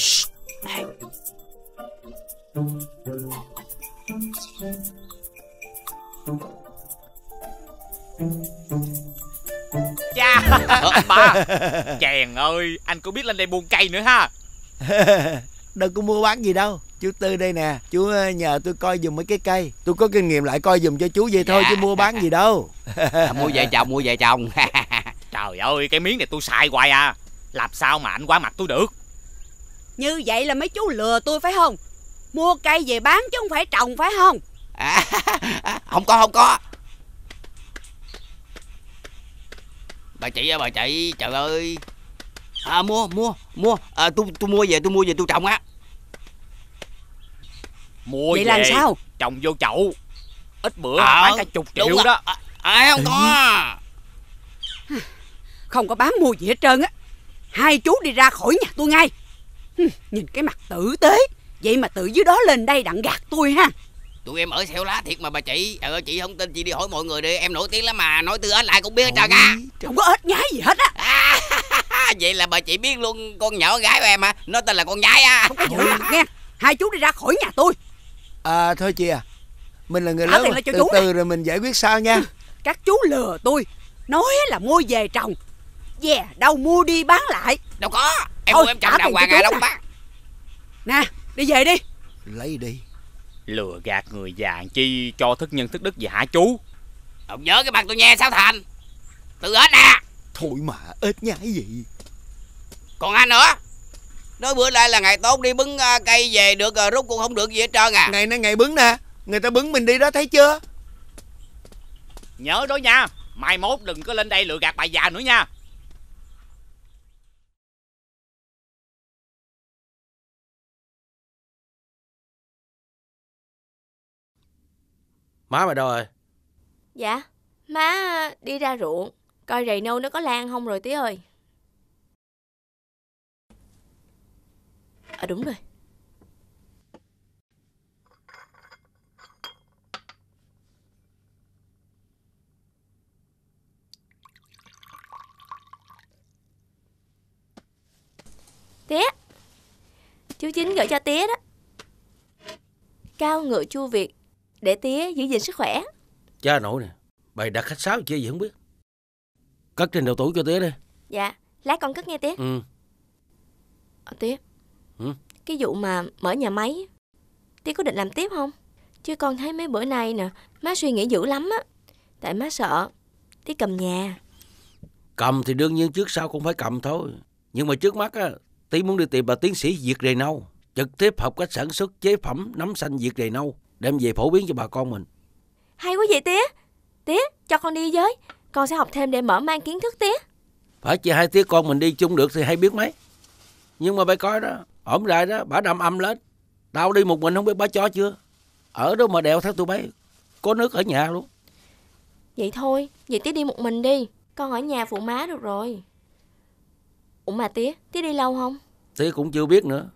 Speaker 6: Cha, ba. Chèn ơi, anh có biết lên đây buôn cây nữa ha.
Speaker 2: Đâu có mua bán gì đâu. Chú Tư đây nè, chú nhờ tôi coi giùm mấy cái cây. Tôi có kinh nghiệm lại coi giùm cho chú vậy thôi, chứ mua bán gì đâu.
Speaker 5: À, mua về chồng, mua về chồng.
Speaker 6: Trời ơi, cái miếng này tôi xài hoài à. Làm sao mà anh qua mặt tôi được?
Speaker 13: Như vậy là mấy chú lừa tôi phải không? Mua cây về bán chứ không phải trồng phải không?
Speaker 5: À, không có, không có. Bà chị ơi, bà chị, trời ơi. À, mua, mua, mua. À, tôi tôi mua về, tôi mua về tôi trồng á.
Speaker 6: Mua
Speaker 13: vậy
Speaker 6: về
Speaker 13: làm sao?
Speaker 6: Trồng vô chậu. Ít bữa
Speaker 5: à,
Speaker 6: bán cả chục triệu đó.
Speaker 5: À, à, không có.
Speaker 13: Không có bán mua gì hết trơn á. Hai chú đi ra khỏi nhà tôi ngay. Nhìn cái mặt tử tế, vậy mà tự dưới đó lên đây đặng gạt tôi ha.
Speaker 5: Tụi em ở xẻo lá thiệt mà bà chị. Trời ơi, chị không tin chị đi hỏi mọi người đi. Em nổi tiếng lắm mà, nói từ ếch lại cũng biết hết trơn á.
Speaker 13: Không có ếch nhái gì hết á.
Speaker 5: À, vậy là bà chị biết luôn con nhỏ gái của em hả? Nó tên là con nhái á.
Speaker 13: Không có giỡn mặt nghe. Hai chú đi ra khỏi nhà tôi.
Speaker 2: À thôi chị à, mình là người
Speaker 13: Trả
Speaker 2: lớn
Speaker 13: tiền
Speaker 2: mà.
Speaker 13: lại cho
Speaker 2: Từ
Speaker 13: chú
Speaker 2: từ
Speaker 13: nè.
Speaker 2: rồi mình giải quyết sau nha.
Speaker 13: Các chú lừa tôi, nói là mua về trồng. Yeah, đâu mua đi bán lại.
Speaker 5: Đâu có. Em
Speaker 13: Thôi,
Speaker 5: mua em trồng
Speaker 13: trả
Speaker 5: đàng
Speaker 13: tiền
Speaker 5: hoàng
Speaker 13: cho
Speaker 5: à,
Speaker 13: chú
Speaker 5: đâu
Speaker 13: nè.
Speaker 5: bán.
Speaker 13: Nè, đi về đi.
Speaker 2: Lấy đi.
Speaker 6: Lừa gạt người già chi cho thức nhân thức đức gì hả chú?
Speaker 5: Ông nhớ cái mặt tôi nghe sao thành. Từ ếch nè.
Speaker 2: Thôi mà ếch nhái gì.
Speaker 5: Còn anh nữa. Nói bữa nay là ngày tốt đi bứng cây về được rồi, rút cũng không được gì hết trơn à.
Speaker 2: Ngày nay ngày bứng nè, người ta bứng mình đi đó thấy chưa?
Speaker 6: Nhớ đó nha, mai mốt đừng có lên đây lừa gạt bà già nữa nha.
Speaker 8: Má mày đâu rồi?
Speaker 3: Dạ, má đi ra ruộng, coi rầy nâu nó có lan không rồi tí ơi. À đúng rồi. Tía, chú Chính gửi cho tía đó. Cao ngựa chua Việt, để tía giữ gìn sức khỏe.
Speaker 8: Cha nội nè, bày đặt khách sáo chi gì không biết. Cất trên đầu tủ cho tía đi.
Speaker 3: Dạ, lát con cất nghe tía.
Speaker 8: Ừ.
Speaker 3: À, tía,
Speaker 8: Ừ.
Speaker 3: cái vụ mà mở nhà máy, tía có định làm tiếp không? Chứ con thấy mấy bữa nay nè, má suy nghĩ dữ lắm á. Tại má sợ tía cầm nhà.
Speaker 8: Cầm thì đương nhiên trước sau cũng phải cầm thôi. Nhưng mà trước mắt á, tí muốn đi tìm bà tiến sĩ Việt Rầy Nâu, trực tiếp học cách sản xuất chế phẩm nấm xanh Việt Rầy Nâu, đem về phổ biến cho bà con mình.
Speaker 3: Hay quá vậy tía. Tía, cho con đi với. Con sẽ học thêm để mở mang kiến thức tía.
Speaker 8: Phải chỉ hai tía con mình đi chung được thì hay biết mấy. Nhưng mà bày coi đó, ổn lại đó, bà đâm âm lên. Tao đi một mình không biết bà cho chưa. Ở đó mà đèo theo tụi bay, có nước ở nhà luôn.
Speaker 3: Vậy thôi, vậy tía đi một mình đi. Con ở nhà phụ má được rồi. Ủa mà tía, tía đi lâu không?
Speaker 8: Tía cũng chưa biết nữa.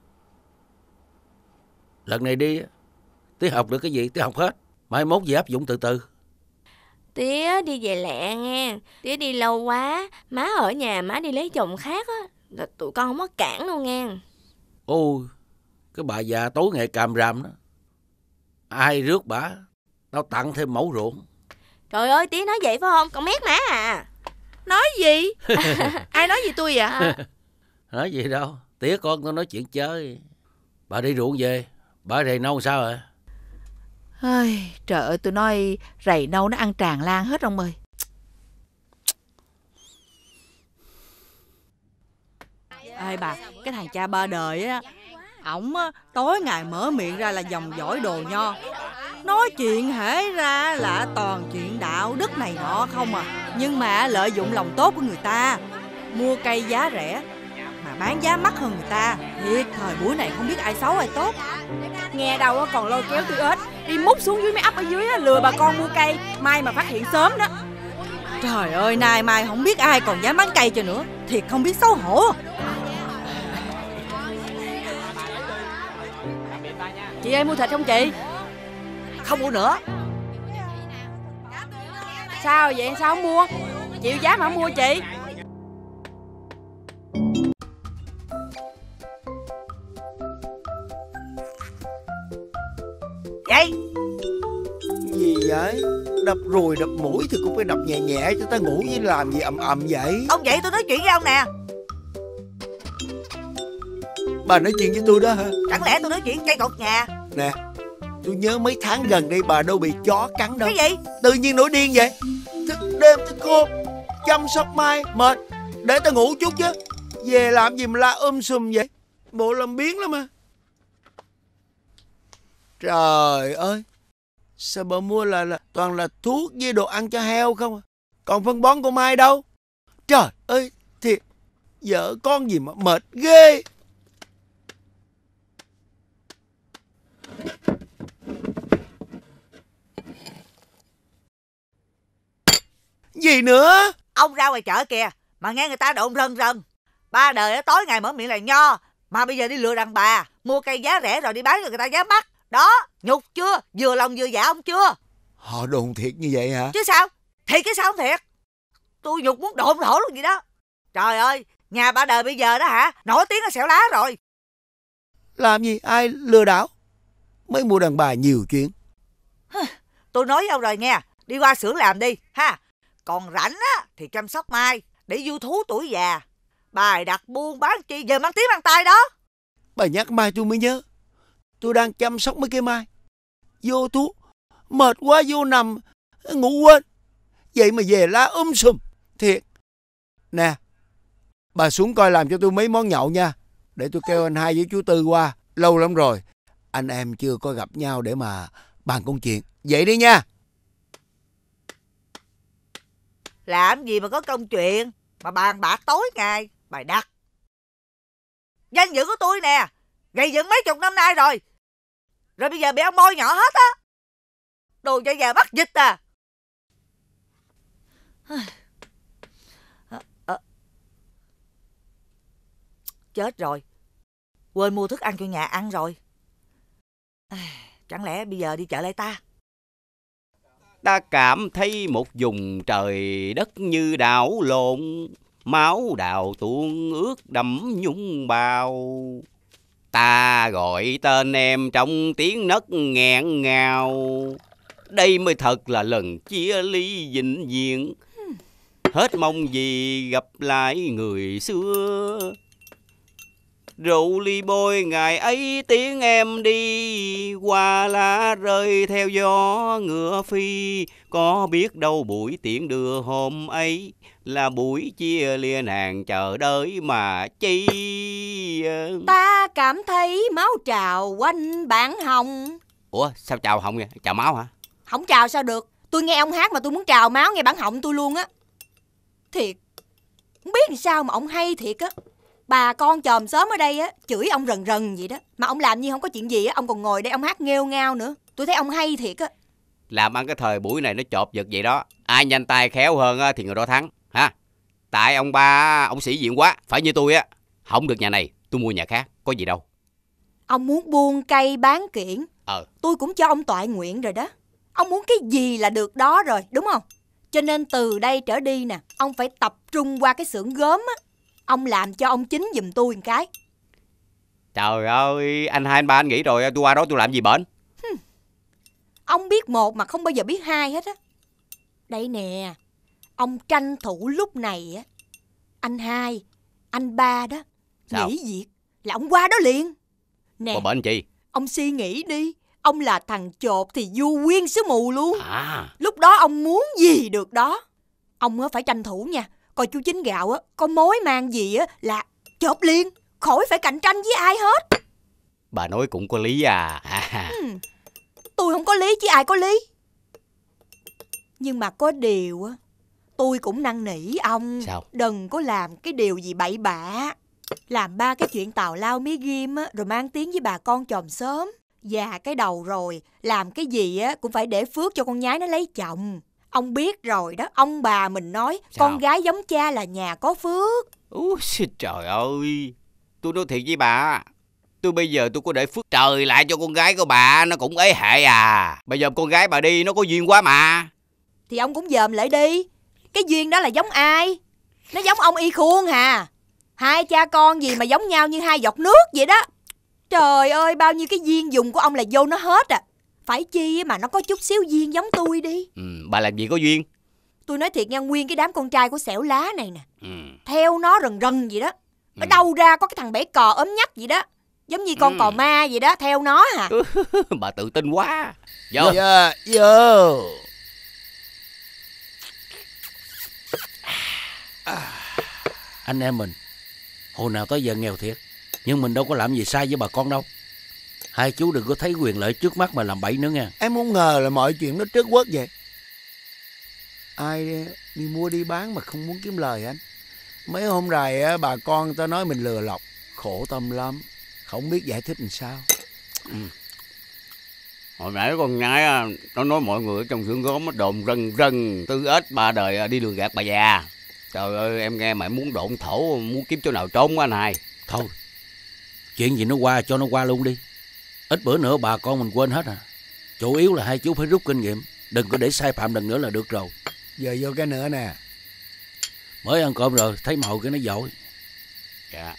Speaker 8: Lần này đi, tía học được cái gì, tía học hết. Mai mốt về áp dụng từ từ.
Speaker 3: Tía đi về lẹ nghe. Tía đi lâu quá, má ở nhà má đi lấy chồng khác á, là tụi con không có cản đâu nghe.
Speaker 8: Ôi, cái bà già tối ngày càm ràm đó, ai rước bả, tao tặng thêm mẫu ruộng.
Speaker 3: Trời ơi, tía nói vậy phải không? Con mét má à.
Speaker 4: Nói gì? Ai nói gì tôi vậy?
Speaker 3: À.
Speaker 8: Nói gì đâu, tía con tao nói chuyện chơi. Bà đi ruộng về, bà rầy nâu sao rồi?
Speaker 4: Ôi, trời ơi, tôi nói rầy nâu nó ăn tràn lan hết ông ơi.
Speaker 14: Ê bà, cái thằng cha ba đời á, ổng á, tối ngày mở miệng ra là dòng dõi đồ nho. Nói chuyện hễ ra là toàn chuyện đạo đức này nọ không à. Nhưng mà lợi dụng lòng tốt của người ta, mua cây giá rẻ mà bán giá mắc hơn người ta. Thiệt, thời buổi này không biết ai xấu ai tốt. Nghe đâu còn lôi kéo tôi ếch đi múc xuống dưới mấy ấp ở dưới lừa bà con mua cây, mai mà phát hiện sớm đó. Trời ơi, nay mai không biết ai còn dám bán cây cho nữa. Thiệt không biết xấu hổ. Chị ơi, mua thịt không chị?
Speaker 1: Không mua nữa.
Speaker 14: Sao vậy, sao không mua? Chịu giá mà không mua chị.
Speaker 1: Vậy
Speaker 2: gì vậy? Đập ruồi đập mũi thì cũng phải đập nhẹ nhẹ cho ta ngủ, với làm gì ầm ầm vậy?
Speaker 1: Ông vậy tôi nói chuyện với ông nè.
Speaker 2: Bà nói chuyện với tôi đó hả?
Speaker 1: Chẳng lẽ tôi nói chuyện cây cột nhà?
Speaker 2: Nè, tôi nhớ mấy tháng gần đây bà đâu bị chó cắn đâu.
Speaker 1: Cái gì?
Speaker 2: Tự nhiên nổi điên vậy? Thức đêm thức hôm chăm sóc mai mệt, để ta ngủ chút chứ. Về làm gì mà la um sùm vậy? Bộ làm biếng lắm mà. Trời ơi, sao bà mua là, là toàn là thuốc với đồ ăn cho heo không à? Còn phân bón của Mai đâu? Trời ơi, thiệt, vợ con gì mà mệt ghê. Gì nữa?
Speaker 1: Ông ra ngoài chợ kìa mà nghe người ta đồn rần rần ba đời tối ngày mở miệng là nho, mà bây giờ đi lừa đàn bà mua cây giá rẻ rồi đi bán cho người ta giá mắc. Đó, nhục chưa? Vừa lòng vừa dạ ông chưa?
Speaker 2: Họ đồn thiệt như vậy hả?
Speaker 1: Chứ sao? Thiệt chứ sao không thiệt? Tôi nhục muốn độn thổ luôn vậy đó. Trời ơi, nhà ba đời bây giờ đó hả, nổi tiếng ở xẻo lá rồi.
Speaker 2: Làm gì? Ai lừa đảo? Mới mua đàn bà nhiều chuyện.
Speaker 1: Tôi nói với ông rồi nghe, đi qua xưởng làm đi ha. Còn rảnh á thì chăm sóc Mai để du thú tuổi già. Bài đặt buôn bán chi giờ mang tiếng mang tay đó.
Speaker 2: Bà nhắc Mai tôi mới nhớ, tôi đang chăm sóc mấy cái mai. Vô thuốc, mệt quá vô nằm, ngủ quên. Vậy mà về lá um sùm. Thiệt. Nè, bà xuống coi làm cho tôi mấy món nhậu nha. Để tôi kêu anh Hai với chú Tư qua. Lâu lắm rồi, anh em chưa có gặp nhau để mà bàn công chuyện. Vậy đi nha.
Speaker 1: Làm gì mà có công chuyện mà bàn bạc tối ngày. Bài đặt danh dự của tôi nè, gây dựng mấy chục năm nay rồi. Rồi bây giờ bị ông bôi nhỏ hết á. Đồ cho già bắt dịch à. à, à. Chết rồi, quên mua thức ăn cho nhà ăn rồi. à, Chẳng lẽ bây giờ đi chợ lại ta?
Speaker 5: Ta cảm thấy một vùng trời đất như đảo lộn, máu đào tuôn ướt đẫm nhung bào. Ta gọi tên em trong tiếng nấc nghẹn ngào. Đây mới thật là lần chia ly vĩnh viễn. Hết mong gì gặp lại người xưa. Rượu ly bôi ngày ấy tiếng em đi, qua lá rơi theo gió ngựa phi. Có biết đâu buổi tiễn đưa hôm ấy là buổi chia lia nàng chờ đợi mà chi.
Speaker 9: Ta cảm thấy máu trào quanh bản hồng.
Speaker 5: Ủa sao trào họng vậy? Trào máu hả?
Speaker 9: Không trào sao được. Tôi nghe ông hát mà tôi muốn trào máu nghe bản họng tôi luôn á. Thiệt, không biết làm sao mà ông hay thiệt á. Bà con chòm xóm ở đây á chửi ông rần rần vậy đó. Mà ông làm như không có chuyện gì á, ông còn ngồi đây ông hát nghêu ngao nữa. Tôi thấy ông hay thiệt á.
Speaker 5: Làm ăn cái thời buổi này nó chộp giật vậy đó. Ai nhanh tay khéo hơn thì người đó thắng ha. Tại ông ba ông sĩ diện quá. Phải như tôi á, không được nhà này tôi mua nhà khác, có gì đâu.
Speaker 9: Ông muốn buôn cây bán kiển.
Speaker 5: Ờ
Speaker 9: Tôi cũng cho ông toại nguyện rồi đó. Ông muốn cái gì là được đó rồi, đúng không? Cho nên từ đây trở đi nè, ông phải tập trung qua cái xưởng gốm á. Ông làm cho ông Chính giùm tôi một cái.
Speaker 5: Trời ơi, anh hai anh ba anh nghĩ rồi, tôi qua đó tôi làm gì bển?
Speaker 9: Ông biết một mà không bao giờ biết hai hết á. Đây nè, ông tranh thủ lúc này á, anh hai, anh ba đó
Speaker 5: Sao?
Speaker 9: nghỉ việc là ông qua đó liền. Nè,
Speaker 5: Qua bển chi?
Speaker 9: ông suy nghĩ đi, ông là thằng chột thì du quyên xứ mù luôn.
Speaker 5: À.
Speaker 9: Lúc đó ông muốn gì được đó. Ông á phải tranh thủ nha. Coi chú Chính Gạo á có mối mang gì á là chộp liền, khỏi phải cạnh tranh với ai hết.
Speaker 5: Bà nói cũng có lý à.
Speaker 9: Ừ, tôi không có lý chứ ai có lý. Nhưng mà có điều á, tôi cũng năn nỉ ông.
Speaker 5: Sao?
Speaker 9: Đừng có làm cái điều gì bậy bạ. Làm ba cái chuyện tào lao mía ghim á, rồi mang tiếng với bà con chòm xóm. Già cái đầu rồi, làm cái gì á cũng phải để phước cho con nhái nó lấy chồng. Ông biết rồi đó, ông bà mình nói
Speaker 5: Sao?
Speaker 9: Con gái giống cha là nhà có phước.
Speaker 5: Úi trời ơi, tôi nói thiệt với bà, tôi bây giờ tôi có để phước trời lại cho con gái của bà, nó cũng ế hệ à. Bây giờ con gái bà đi nó có duyên quá mà.
Speaker 9: Thì ông cũng dòm lại đi. Cái duyên đó là giống ai? Nó giống ông Y Khuôn hà. Hai cha con gì mà giống nhau như hai giọt nước vậy đó. Trời ơi, bao nhiêu cái duyên dùng của ông là vô nó hết à. Phải chi mà nó có chút xíu duyên giống tôi đi.
Speaker 5: Ừ, bà làm gì có duyên.
Speaker 9: Tôi nói thiệt nha, nguyên cái đám con trai của xẻo lá này nè,
Speaker 5: Ừ.
Speaker 9: theo nó rần rần vậy đó. Ở đâu ra có cái thằng bể cò ốm nhách vậy đó, giống như con
Speaker 5: Ừ.
Speaker 9: cò ma vậy đó, theo nó hả?
Speaker 5: Bà tự tin quá. Vô.
Speaker 2: Dạ, vô.
Speaker 8: Anh em mình hồi nào tới giờ nghèo thiệt, nhưng mình đâu có làm gì sai với bà con đâu. Hai chú đừng có thấy quyền lợi trước mắt mà làm bậy nữa nha.
Speaker 2: Em không ngờ là mọi chuyện nó trớt quất vậy. Ai đi, đi mua đi bán mà không muốn kiếm lời anh. Mấy hôm rày á, bà con tao nói mình lừa lọc, khổ tâm lắm, không biết giải thích làm sao.
Speaker 5: Ừ. Hồi nãy con nhái nó nói mọi người ở trong xưởng gốm nó đồn rần rần tư ếch ba đời đi lừa gạt bà già. Trời ơi, em nghe mày muốn độn thổ, muốn kiếm chỗ nào trốn quá anh hai.
Speaker 8: Thôi, chuyện gì nó qua cho nó qua luôn đi. Ít bữa nữa bà con mình quên hết à. Chủ yếu là hai chú phải rút kinh nghiệm, đừng có để sai phạm lần nữa là được rồi.
Speaker 2: Giờ vô cái nữa nè.
Speaker 8: Mới ăn cơm rồi, thấy màu cái nó dội.
Speaker 5: Dạ.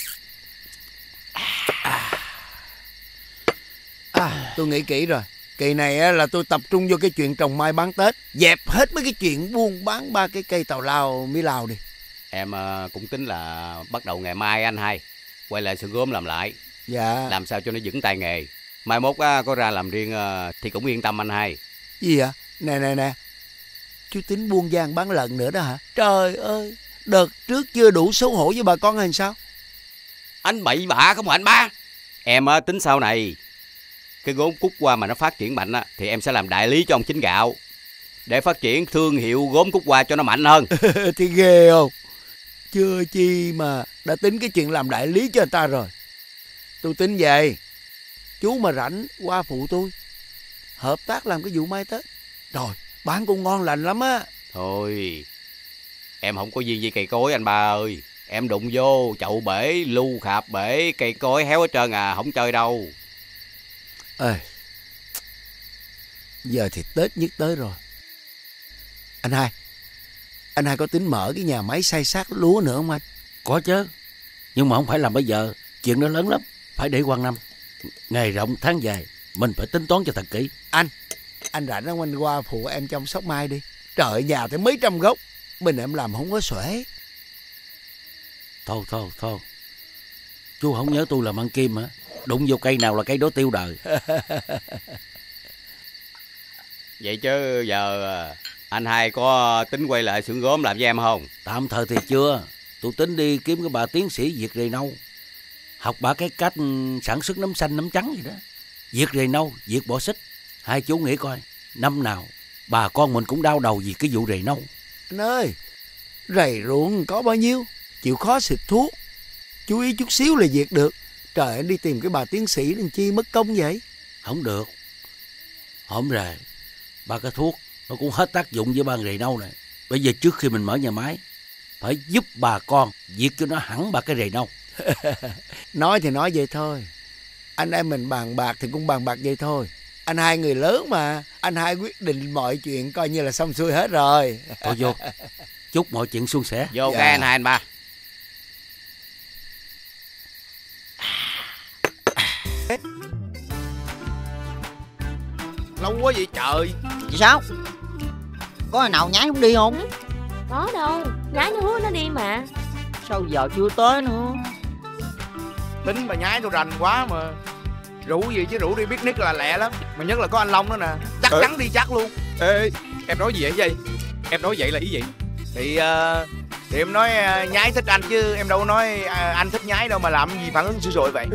Speaker 2: À, tôi nghĩ kỹ rồi. Kỳ này á, là tôi tập trung vô cái chuyện trồng mai bán Tết, dẹp hết mấy cái chuyện buôn bán ba cái cây tào lao mía lào đi.
Speaker 5: Em uh, cũng tính là bắt đầu ngày mai anh hai quay lại xưởng gốm làm lại.
Speaker 2: Dạ.
Speaker 5: Làm sao cho nó vững tay nghề. Mai mốt uh, có ra làm riêng uh, thì cũng yên tâm anh hai.
Speaker 2: Gì vậy? Nè nè nè, chú tính buôn gian bán lợn nữa đó hả? Trời ơi, đợt trước chưa đủ xấu hổ với bà con hay sao?
Speaker 5: Anh bậy bạ không hả anh ba? Em uh, tính sau này cái gốm Cúc Hoa mà nó phát triển mạnh á, thì em sẽ làm đại lý cho ông Chính Gạo để phát triển thương hiệu gốm Cúc Hoa cho nó mạnh hơn.
Speaker 2: Thì ghê không? Chưa chi mà đã tính cái chuyện làm đại lý cho người ta rồi. Tôi tính vậy, chú mà rảnh qua phụ tôi, hợp tác làm cái vụ mai Tết. Rồi, bán cũng ngon lành lắm á.
Speaker 5: Thôi, em không có duyên với cây cối anh ba ơi. Em đụng vô chậu bể, lu khạp bể, cây cối héo hết trơn à, không chơi đâu.
Speaker 2: Ê, giờ thì Tết nhất tới rồi. Anh hai, anh hai có tính mở cái nhà máy xay sát lúa nữa không anh?
Speaker 8: Có chứ, nhưng mà không phải làm bây giờ. Chuyện đó lớn lắm, phải để qua năm. Ngày rộng tháng dài, mình phải tính toán cho thật kỹ.
Speaker 2: Anh, anh rảnh không anh qua phụ em chăm sóc mai đi. Trời, nhà tới mấy trăm gốc, mình em làm không có xuể.
Speaker 8: Thôi thôi thôi, chú không nhớ tôi làm ăn kim hả? Đụng vô cây nào là cây đó tiêu đời.
Speaker 5: Vậy chứ giờ anh hai có tính quay lại xưởng gốm làm với em không?
Speaker 8: Tạm thời thì chưa. Tôi tính đi kiếm cái bà tiến sĩ Việt rầy nâu, học bà cái cách sản xuất nấm xanh nấm trắng gì đó. Việt rầy nâu, Việt bọ xích. Hai chú nghĩ coi, năm nào bà con mình cũng đau đầu vì cái vụ rầy nâu.
Speaker 2: Anh ơi, rầy ruộng có bao nhiêu, chịu khó xịt thuốc, chú ý chút xíu là diệt được. Trời, anh đi tìm cái bà tiến sĩ làm chi mất công vậy?
Speaker 8: Không được. Hổm rề, ba cái thuốc nó cũng hết tác dụng với ban rầy nâu này. Bây giờ trước khi mình mở nhà máy, phải giúp bà con diệt cho nó hẳn ba cái rầy nâu.
Speaker 2: Nói thì nói vậy thôi, anh em mình bàn bạc thì cũng bàn bạc vậy thôi. Anh hai người lớn mà, anh hai quyết định mọi chuyện coi như là xong xuôi hết rồi.
Speaker 8: Thôi vô, chúc mọi chuyện suôn sẻ.
Speaker 5: Vô
Speaker 2: Dạ.
Speaker 5: cái anh hai anh ba.
Speaker 15: Lâu quá vậy trời.
Speaker 12: Vậy sao? Có hồi nào Nhái không đi không?
Speaker 3: Có đâu, Nhái nó hứa nó đi mà.
Speaker 12: Sao giờ chưa tới nữa?
Speaker 15: Tính bà Nhái tôi rành quá mà. Rủ gì chứ rủ đi biết nick là lẹ lắm. Mà nhất là có anh Long đó nè. Chắc
Speaker 16: Ê.
Speaker 15: chắn đi chắc luôn.
Speaker 16: Ê, em nói gì vậy vậy? Em nói vậy là ý gì?
Speaker 15: Thì uh, thì em nói uh, Nhái thích anh chứ em đâu có nói uh, anh thích Nhái đâu mà làm gì phản ứng dữ dội vậy.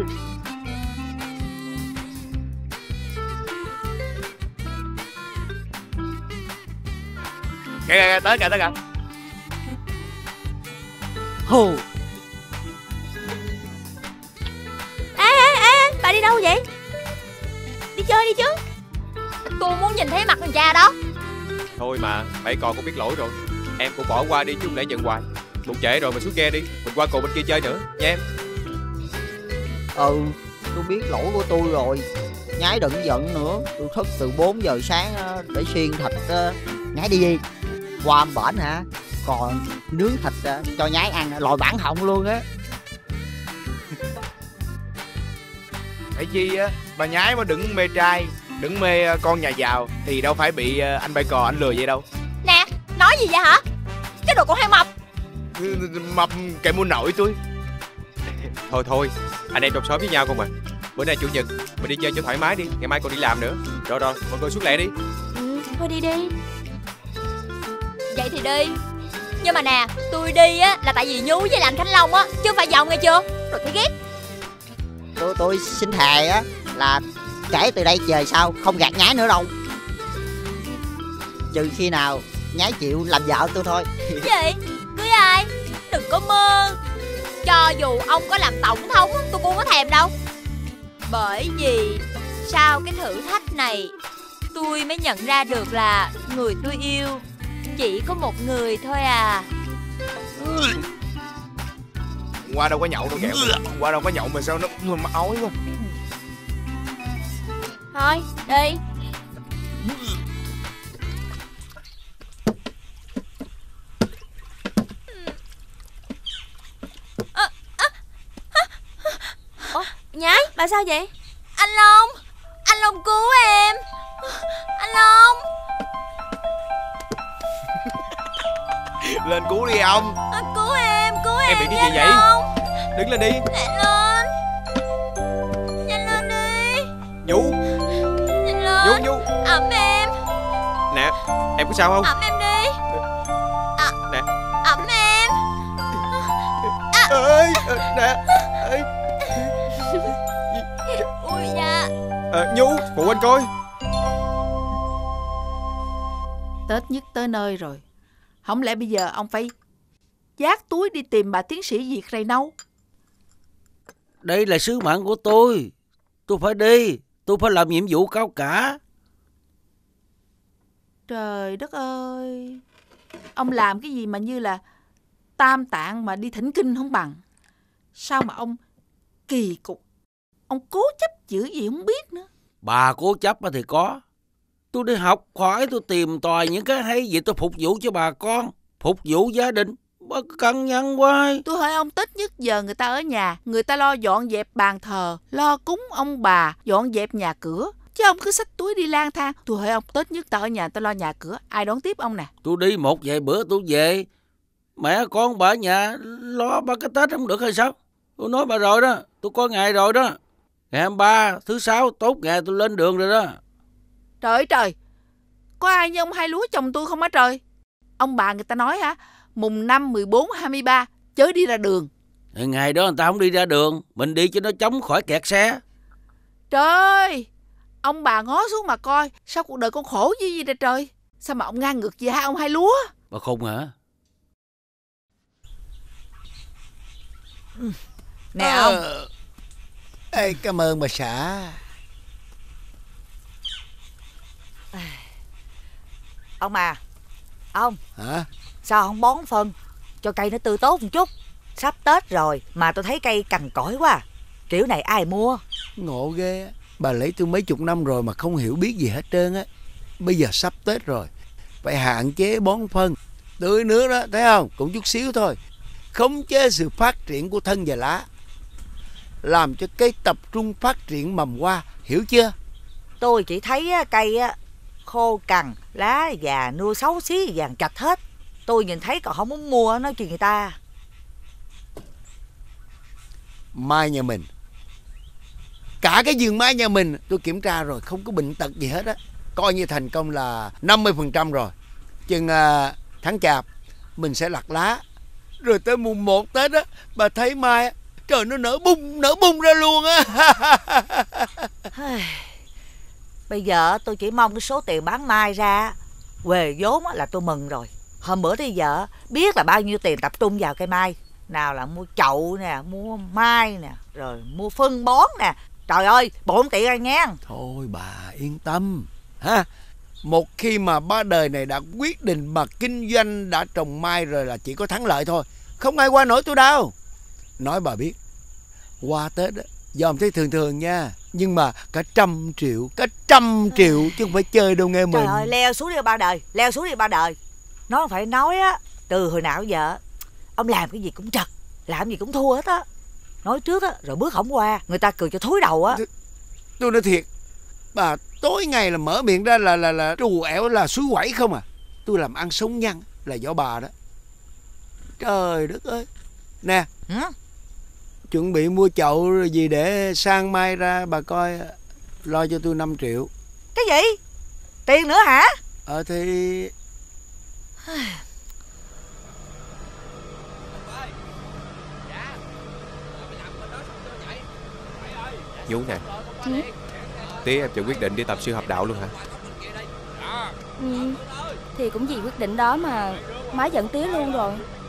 Speaker 15: Kìa kìa tới kìa tới kìa.
Speaker 12: Hù.
Speaker 3: Ê ê ê, bà đi đâu vậy? Đi chơi đi chứ.
Speaker 11: Tôi muốn nhìn thấy mặt thằng cha đó.
Speaker 16: Thôi mà, bảy con cũng biết lỗi rồi. Em cũng bỏ qua đi chứ không lẽ giận hoài. Buồn trễ rồi mình xuống ghe đi, mình qua cầu bên kia chơi nữa nha em.
Speaker 12: Ừ, tôi biết lỗi của tôi rồi. Nhái đừng giận nữa. Tôi thức từ bốn giờ sáng để xiên thịt. Nhái đi đi. Qua bển hả? Còn nướng thịt cho Nhái ăn lòi bản họng luôn á.
Speaker 15: Tại chi á, bà Nhái mà đừng mê trai, đừng mê con nhà giàu thì đâu phải bị anh Bảy Cò anh lừa vậy đâu.
Speaker 11: Nè, nói gì vậy hả? Cái đồ con hai mập.
Speaker 15: Mập kệ mua nội tôi.
Speaker 16: Thôi thôi, anh em trong xóm với nhau không à. Bữa nay chủ nhật, mình đi chơi cho thoải mái đi, ngày mai còn đi làm nữa. Rồi rồi, mọi người xuống lẹ đi.
Speaker 3: Ừ, thôi đi đi.
Speaker 11: Vậy thì đi. Nhưng mà nè, tôi đi á là tại vì Nhú với là anh Khánh Long á, chứ không phải giàu nghe chưa? Rồi thấy ghét.
Speaker 12: Tôi tôi xin thề á là kể từ đây về sau không gạt Nhái nữa đâu. Trừ khi nào Nhái chịu làm vợ tôi thôi.
Speaker 11: Gì? Cưới ai? Đừng có mơ. Cho dù ông có làm tổng thống tôi cũng không có thèm đâu. Bởi vì sau cái thử thách này tôi mới nhận ra được là người tôi yêu chỉ có một người thôi à.
Speaker 15: Qua đâu có nhậu đâu kẹo. Qua đâu có nhậu mà sao nó mà ói quá.
Speaker 3: Thôi, đi. Ủa, Nhái, bà sao vậy?
Speaker 11: Anh Long, anh Long cứu em. Anh Long.
Speaker 15: Lên cứu đi ông.
Speaker 11: Cứu em, cứu em.
Speaker 16: Em bị cái gì vậy?
Speaker 11: Long.
Speaker 16: Đứng lên đi.
Speaker 11: Nhanh lên. Nhanh lên đi.
Speaker 16: Nhú.
Speaker 11: Nhanh lên.
Speaker 16: Nhú Nhú.
Speaker 11: Ẩm em.
Speaker 16: Nè, em có sao không?
Speaker 11: Ẩm em đi. À,
Speaker 16: nè.
Speaker 11: Ẩm em.
Speaker 16: À. Ê, nè. Ê.
Speaker 11: Ui da.
Speaker 16: À, Nhú, phụ anh coi.
Speaker 4: Tết nhất tới nơi rồi. Không lẽ bây giờ ông phải vác túi đi tìm bà tiến sĩ Việt Rầy Nâu?
Speaker 8: Đây là sứ mạng của tôi. Tôi phải đi. Tôi phải làm nhiệm vụ cao cả.
Speaker 4: Trời đất ơi. Ông làm cái gì mà như là Tam Tạng mà đi thỉnh kinh không bằng. Sao mà ông kỳ cục. Ông cố chấp dữ gì không biết nữa.
Speaker 8: Bà cố chấp thì có. Tôi đi học hỏi, tôi tìm tòi những cái hay gì tôi phục vụ cho bà con, phục vụ gia đình. Bà căng nhăn hoài.
Speaker 4: Tôi hỏi ông, Tết nhất giờ người ta ở nhà, người ta lo dọn dẹp bàn thờ, lo cúng ông bà, dọn dẹp nhà cửa. Chứ ông cứ xách túi đi lang thang. Tôi hỏi ông, Tết nhất ta ở nhà ta lo nhà cửa, ai đón tiếp ông nè?
Speaker 8: Tôi đi một vài bữa tôi về, mẹ con bà ở nhà lo ba cái Tết không được hay sao? Tôi nói bà rồi đó, tôi có ngày rồi đó. Ngày hai mươi ba, thứ sáu, tốt ngày tôi lên đường rồi đó.
Speaker 4: Trời ơi trời, có ai như ông Hai Lúa chồng tôi không á trời? Ông bà người ta nói hả, mùng năm, mười bốn, hai mươi ba chớ đi ra đường.
Speaker 8: Thì ngày đó người ta không đi ra đường, mình đi cho nó chống khỏi kẹt xe.
Speaker 4: Trời ơi, ông bà ngó xuống mà coi, sao cuộc đời con khổ như gì vậy trời? Sao mà ông ngang ngược vậy hả ông Hai Lúa?
Speaker 8: Bà khùng hả?
Speaker 1: Nè ông.
Speaker 2: Ờ, ê, cảm ơn bà xã.
Speaker 1: Ông à, ông
Speaker 2: Hả?
Speaker 1: sao không bón phân cho cây nó tươi tốt một chút? Sắp Tết rồi mà tôi thấy cây cằn cỗi quá. Kiểu này ai mua?
Speaker 2: Ngộ ghê. Bà lấy tôi mấy chục năm rồi mà không hiểu biết gì hết trơn á. Bây giờ sắp Tết rồi, phải hạn chế bón phân, tưới nước đó, thấy không? Cũng chút xíu thôi. Khống chế sự phát triển của thân và lá, làm cho cây tập trung phát triển mầm hoa, hiểu chưa?
Speaker 1: Tôi chỉ thấy cây khô cằn, lá già, nuôi xấu xí vàng chạch hết. Tôi nhìn thấy còn không muốn mua, nói chuyện người ta.
Speaker 2: Mai nhà mình, cả cái vườn mai nhà mình tôi kiểm tra rồi, không có bệnh tật gì hết á. Coi như thành công là năm mươi phần trăm rồi. Chừng à, tháng Chạp mình sẽ lặt lá. Rồi tới mùng một Tết á, bà thấy mai trời nó nở bung, nở bung ra luôn á.
Speaker 1: Bây giờ tôi chỉ mong cái số tiền bán mai ra về vốn là tôi mừng rồi. Hôm bữa tới giờ biết là bao nhiêu tiền tập trung vào cây mai. Nào là mua chậu nè, mua mai nè, rồi mua phân bón nè. Trời ơi, bộn tiền rồi nghe.
Speaker 2: Thôi bà yên tâm ha. Một khi mà ba đời này đã quyết định mà kinh doanh, đã trồng mai rồi là chỉ có thắng lợi thôi. Không ai qua nổi tôi đâu. Nói bà biết, qua Tết á, dòm thấy thường thường nha, nhưng mà cả trăm triệu, cả trăm triệu chứ không phải chơi đâu nghe mình.
Speaker 1: Trời ơi, leo xuống đi ba đời, leo xuống đi ba đời. Nó phải nói á, từ hồi nào giờ ông làm cái gì cũng trật, làm gì cũng thua hết á. Nói trước á, rồi bước không qua, người ta cười cho thúi đầu á.
Speaker 2: Tôi nói thiệt, bà tối ngày là mở miệng ra là là là trù ẻo, là suối quẩy không à. Tôi làm ăn sống nhăn là do bà đó. Trời đất ơi. Nè,
Speaker 1: ừ?
Speaker 2: Chuẩn bị mua chậu rồi gì để sang mai ra bà coi, lo cho tôi năm triệu.
Speaker 1: Cái gì? Tiền nữa hả?
Speaker 2: Ờ thì...
Speaker 16: Nhú nè,
Speaker 3: ừ?
Speaker 16: Tía em chọn quyết định đi tập sư hợp đạo luôn hả?
Speaker 3: Ừ, thì cũng vì quyết định đó mà má giận Tía luôn rồi.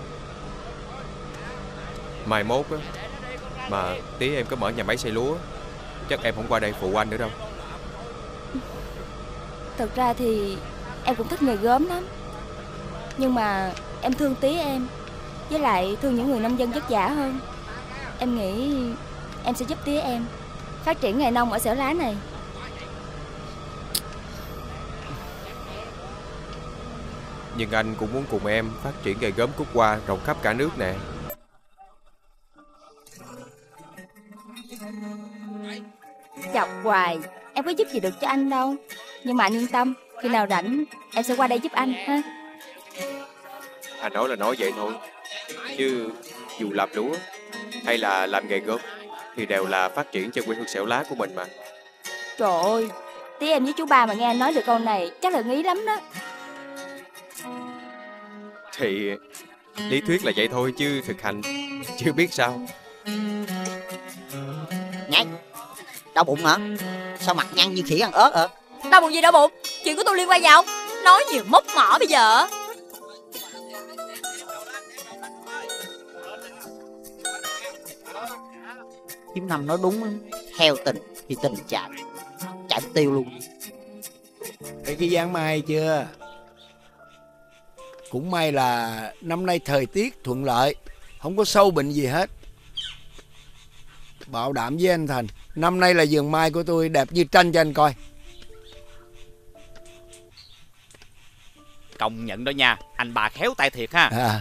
Speaker 16: Mai mốt á, mà Tía em có mở nhà máy xay lúa, chắc em không qua đây phụ anh nữa đâu.
Speaker 3: Thật ra thì em cũng thích nghề gốm lắm, nhưng mà em thương Tía em, với lại thương những người nông dân vất vả hơn. Em nghĩ em sẽ giúp Tía em phát triển nghề nông ở xẻo lá này.
Speaker 16: Nhưng anh cũng muốn cùng em phát triển nghề gốm cúc hoa rộng khắp cả nước nè.
Speaker 3: Chọc hoài, em có giúp gì được cho anh đâu. Nhưng mà anh yên tâm, khi nào rảnh em sẽ qua đây giúp anh ha.
Speaker 16: Anh nói là nói vậy thôi, chứ dù làm lúa hay là làm nghề gốm thì đều là phát triển cho quê hương xẻo lá của mình mà.
Speaker 3: Trời ơi, Tía em với chú ba mà nghe anh nói được câu này chắc là nghĩ lắm đó.
Speaker 16: Thì lý thuyết là vậy thôi, chứ thực hành chưa biết sao.
Speaker 12: Nhảy, đau bụng hả? Sao mặt nhăn như khỉ ăn ớt hả?
Speaker 11: Đau bụng gì đau bụng? Chuyện của tôi liên quan vào. Nói nhiều mốc mỏ bây giờ.
Speaker 12: Kiếm Năm nói đúng, heo tình thì tình chạy, chạy tiêu luôn.
Speaker 2: Thấy cái dáng mai chưa? Cũng may là năm nay thời tiết thuận lợi, không có sâu bệnh gì hết. Bảo đảm với anh Thành, năm nay là vườn mai của tôi đẹp như tranh cho anh coi.
Speaker 6: Công nhận đó nha, anh bà khéo tay thiệt ha.
Speaker 2: À.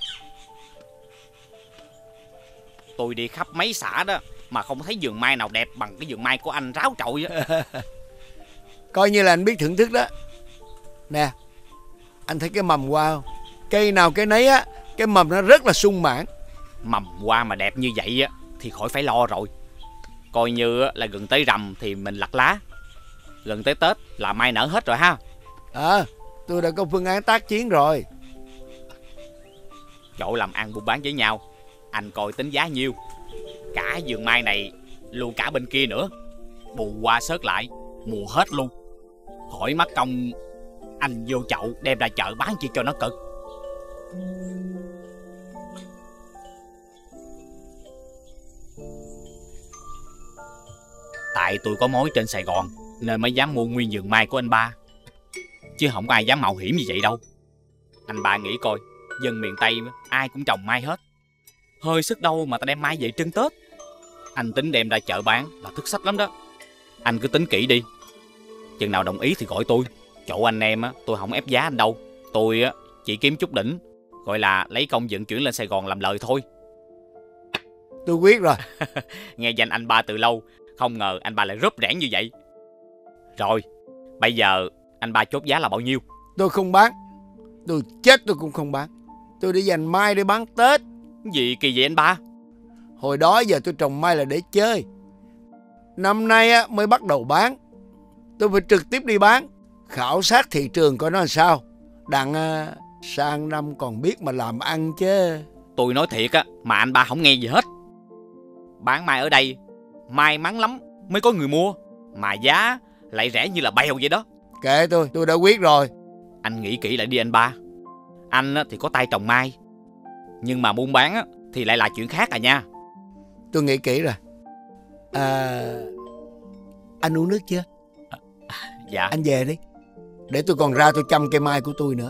Speaker 6: Tôi đi khắp mấy xã đó mà không thấy vườn mai nào đẹp bằng cái vườn mai của anh ráo trội á.
Speaker 2: Coi như là anh biết thưởng thức đó. Nè, anh thấy cái mầm hoa không? Cây nào cái nấy á, cái mầm nó rất là sung mãn.
Speaker 6: Mầm hoa mà đẹp như vậy á thì khỏi phải lo rồi. Coi như là gần tới rằm thì mình lặt lá, gần tới Tết là mai nở hết rồi ha.
Speaker 2: À, tôi đã có phương án tác chiến rồi.
Speaker 6: Chỗ làm ăn buôn bán với nhau, anh coi tính giá nhiêu. Cả vườn mai này luôn cả bên kia nữa, bù qua sớt lại mua hết luôn, khỏi mất công anh vô chậu đem ra chợ bán chi cho nó cực. Tại tôi có mối trên Sài Gòn nên mới dám mua nguyên vườn mai của anh ba, chứ không có ai dám mạo hiểm như vậy đâu. Anh ba nghĩ coi, dân miền Tây ai cũng trồng mai hết, hơi sức đâu mà ta đem mai về trưng Tết. Anh tính đem ra chợ bán là thất sách lắm đó. Anh cứ tính kỹ đi. Chừng nào đồng ý thì gọi tôi. Chỗ anh em á, tôi không ép giá anh đâu. Tôi á chỉ kiếm chút đỉnh, gọi là lấy công dựng chuyển lên Sài Gòn làm lời thôi.
Speaker 2: Tôi quyết rồi.
Speaker 6: Nghe danh anh ba từ lâu, không ngờ anh ba lại rốp rẻn như vậy. Rồi, bây giờ anh ba chốt giá là bao nhiêu?
Speaker 2: Tôi không bán. Tôi chết tôi cũng không bán. Tôi để dành mai để bán Tết.
Speaker 6: Gì kỳ vậy anh ba?
Speaker 2: Hồi đó giờ tôi trồng mai là để chơi. Năm nay á, mới bắt đầu bán. Tôi phải trực tiếp đi bán, khảo sát thị trường coi nó làm sao. Đặng à, sang năm còn biết mà làm ăn chứ.
Speaker 6: Tôi nói thiệt á, mà anh ba không nghe gì hết. Bán mai ở đây may mắn lắm mới có người mua, mà giá lại rẻ như là bèo vậy đó.
Speaker 2: Kệ tôi, tôi đã quyết rồi.
Speaker 6: Anh nghĩ kỹ lại đi anh ba. Anh thì có tay trồng mai, nhưng mà buôn bán thì lại là chuyện khác à nha.
Speaker 2: Tôi nghĩ kỹ rồi. À, anh uống nước chưa?
Speaker 6: À, dạ.
Speaker 2: Anh về đi, để tôi còn ra tôi chăm cây mai của tôi nữa.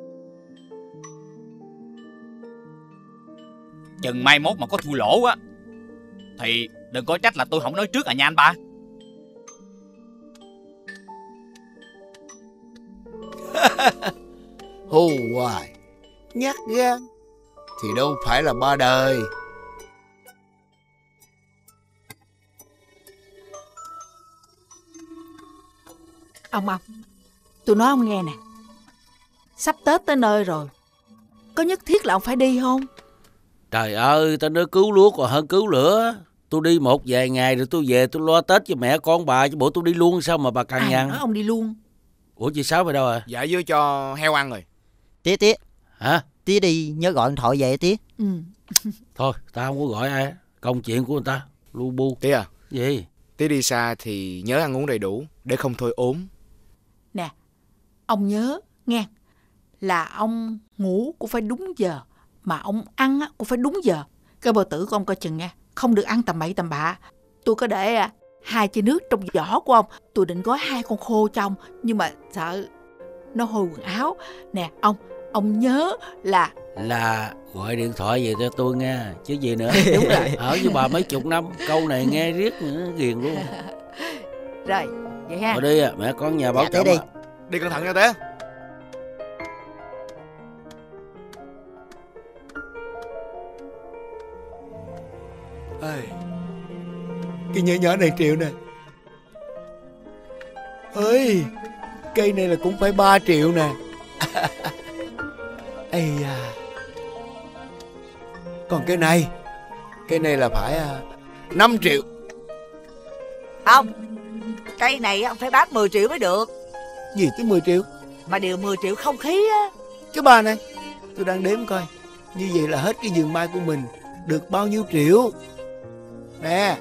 Speaker 6: Chừng mai mốt mà có thua lỗ á thì đừng có trách là tôi không nói trước à nha anh ba.
Speaker 2: Hù hoài, nhát gan thì đâu phải là ba đời.
Speaker 4: Ông ông, tôi nói ông nghe nè, sắp Tết tới nơi rồi, có nhất thiết là ông phải đi không?
Speaker 8: Trời ơi, tao nói cứu lúa còn hơn cứu lửa. Tôi đi một vài ngày rồi tôi về tôi lo Tết cho mẹ con bà, chứ bộ tôi đi luôn sao mà bà cằn
Speaker 4: Ai
Speaker 8: nhằn.
Speaker 4: nói ông đi luôn?
Speaker 8: Ủa chị Sáu về đâu à?
Speaker 15: Dạ dưới cho heo ăn rồi.
Speaker 12: Tía tía.
Speaker 8: Hả?
Speaker 12: Tía đi nhớ gọi điện thoại về tía.
Speaker 4: Ừ.
Speaker 8: Thôi tao không có gọi ai, công chuyện của người ta. Lu bu.
Speaker 15: Tía à?
Speaker 8: Gì?
Speaker 15: Tía đi xa thì nhớ ăn uống đầy đủ để không thôi ốm.
Speaker 4: Nè, ông nhớ nghe, là ông ngủ cũng phải đúng giờ, mà ông ăn cũng phải đúng giờ. Cái bào tử của ông coi chừng nha, không được ăn tầm bậy tầm bạ. Tôi có để à, hai chai nước trong giỏ của ông, tôi định gói hai con khô cho ông, nhưng mà sợ nó hôi quần áo. Nè ông, ông nhớ là
Speaker 8: Là gọi điện thoại về cho tôi nghe, chứ gì nữa.
Speaker 4: Đúng rồi.
Speaker 8: Ở với bà mấy chục năm, câu này nghe riết nữa, ghiền luôn.
Speaker 4: Rồi, vậy ha.
Speaker 8: Thôi đi à, mẹ con nhà bảo
Speaker 12: Dạ,
Speaker 8: trọng
Speaker 12: đi.
Speaker 8: à.
Speaker 15: Đi cẩn thận nha Tía.
Speaker 2: Ê, cái nhỏ nhỏ này triệu nè. Ơi, cây này là cũng phải ba triệu nè. Ây da. Còn cái này, cái này là phải à, năm triệu.
Speaker 1: Không, cây này ông phải bán mười triệu mới được.
Speaker 2: Gì tới mười triệu?
Speaker 1: Mà điều mười triệu không khí á.
Speaker 2: Cái bà này, tôi đang đếm coi, như vậy là hết cái vườn mai của mình được bao nhiêu triệu. Nè,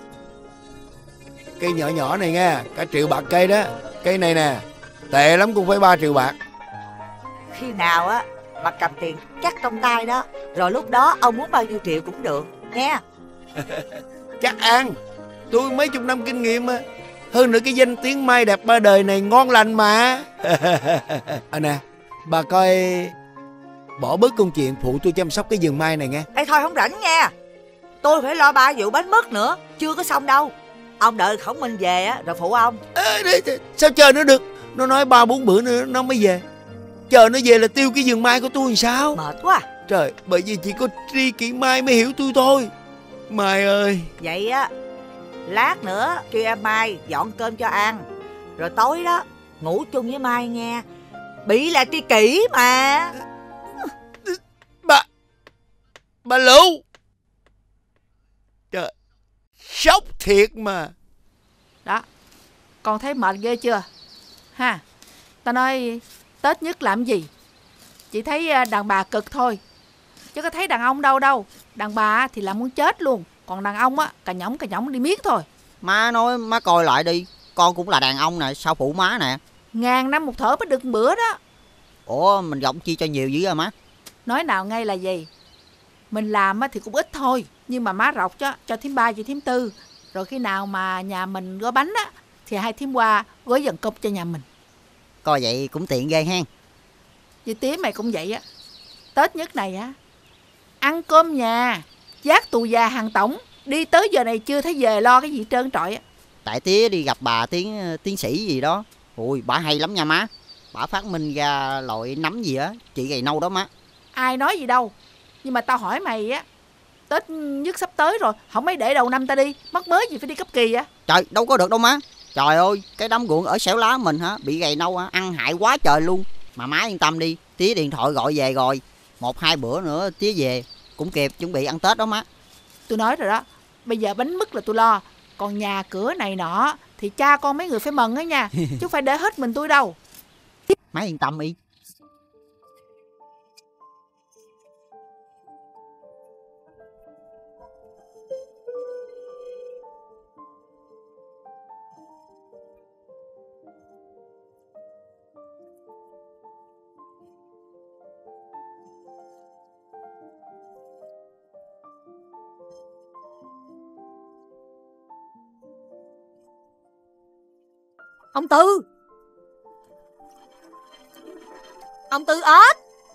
Speaker 2: cây nhỏ nhỏ này nha, cả triệu bạc cây đó. Cây này nè, tệ lắm cũng phải ba triệu bạc.
Speaker 1: Khi nào á mà cầm tiền chắc trong tay đó, rồi lúc đó ông muốn bao nhiêu triệu cũng được nghe.
Speaker 2: Chắc ăn, tôi mấy chục năm kinh nghiệm á. Hơn nữa cái danh tiếng mai đẹp ba đời này ngon lành mà. À nè, bà coi, bỏ bớt công chuyện phụ tôi chăm sóc cái vườn mai này nghe.
Speaker 1: Ê thôi không rảnh nha, tôi phải lo ba vụ bánh mứt nữa, chưa có xong đâu. Ông đợi Khổng Minh về á rồi phụ ông.
Speaker 2: À, sao chờ nó được, nó nói ba bốn bữa nữa nó mới về. Chờ nó về là tiêu cái vườn mai của tôi làm sao?
Speaker 1: Mệt quá.
Speaker 2: Trời, bởi vì chỉ có tri kỷ Mai mới hiểu tôi thôi. Mai ơi.
Speaker 1: Vậy á, lát nữa kêu em Mai dọn cơm cho ăn, rồi tối đó ngủ chung với Mai nghe. Bị là tri kỷ mà.
Speaker 2: Bà Bà Lưu. Trời, sốc thiệt mà.
Speaker 4: Đó, con thấy mệt ghê chưa? Ha, ta nói Tết nhất làm gì? Chỉ thấy đàn bà cực thôi, chứ có thấy đàn ông đâu đâu. Đàn bà thì làm muốn chết luôn, còn đàn ông á, cà nhõng cà nhõng đi miết thôi.
Speaker 12: Má nói má coi lại đi, con cũng là đàn ông nè, sao phụ má nè.
Speaker 4: Ngàn năm một thở mới được một bữa đó.
Speaker 12: Ủa mình gọng chi cho nhiều dữ à má?
Speaker 4: Nói nào ngay là gì? Mình làm á thì cũng ít thôi, nhưng mà má rọc cho cho thím ba cho thím tư. Rồi khi nào mà nhà mình gói bánh á thì hai thím qua gói dần công cho nhà mình.
Speaker 12: Coi vậy cũng tiện ghê hen.
Speaker 4: Với tía mày cũng vậy á. Tết nhất này á, ăn cơm nhà, giác tù già hàng tổng, đi tới giờ này chưa thấy về lo cái gì trơn trọi á.
Speaker 12: Tại tía đi gặp bà tiến tiến sĩ gì đó. Ôi bà hay lắm nha má. Bà phát minh ra loại nấm gì á, chị gầy nâu đó má.
Speaker 4: Ai nói gì đâu. Nhưng mà tao hỏi mày á, Tết nhất sắp tới rồi, không mấy để đầu năm ta đi, mắc mới gì phải đi cấp kỳ á.
Speaker 12: Trời đâu có được đâu má. Trời ơi, cái đám ruộng ở xẻo lá mình hả, bị gầy nâu hả, ăn hại quá trời luôn. Mà má yên tâm đi, tía điện thoại gọi về rồi. Một hai bữa nữa tía về cũng kịp chuẩn bị ăn Tết đó má.
Speaker 4: Tôi nói rồi đó, bây giờ bánh mứt là tôi lo. Còn nhà cửa này nọ thì cha con mấy người phải mừng á nha. Chứ không phải để hết mình tôi đâu.
Speaker 12: Má yên tâm đi.
Speaker 9: Ông Tư, ông Tư ếch,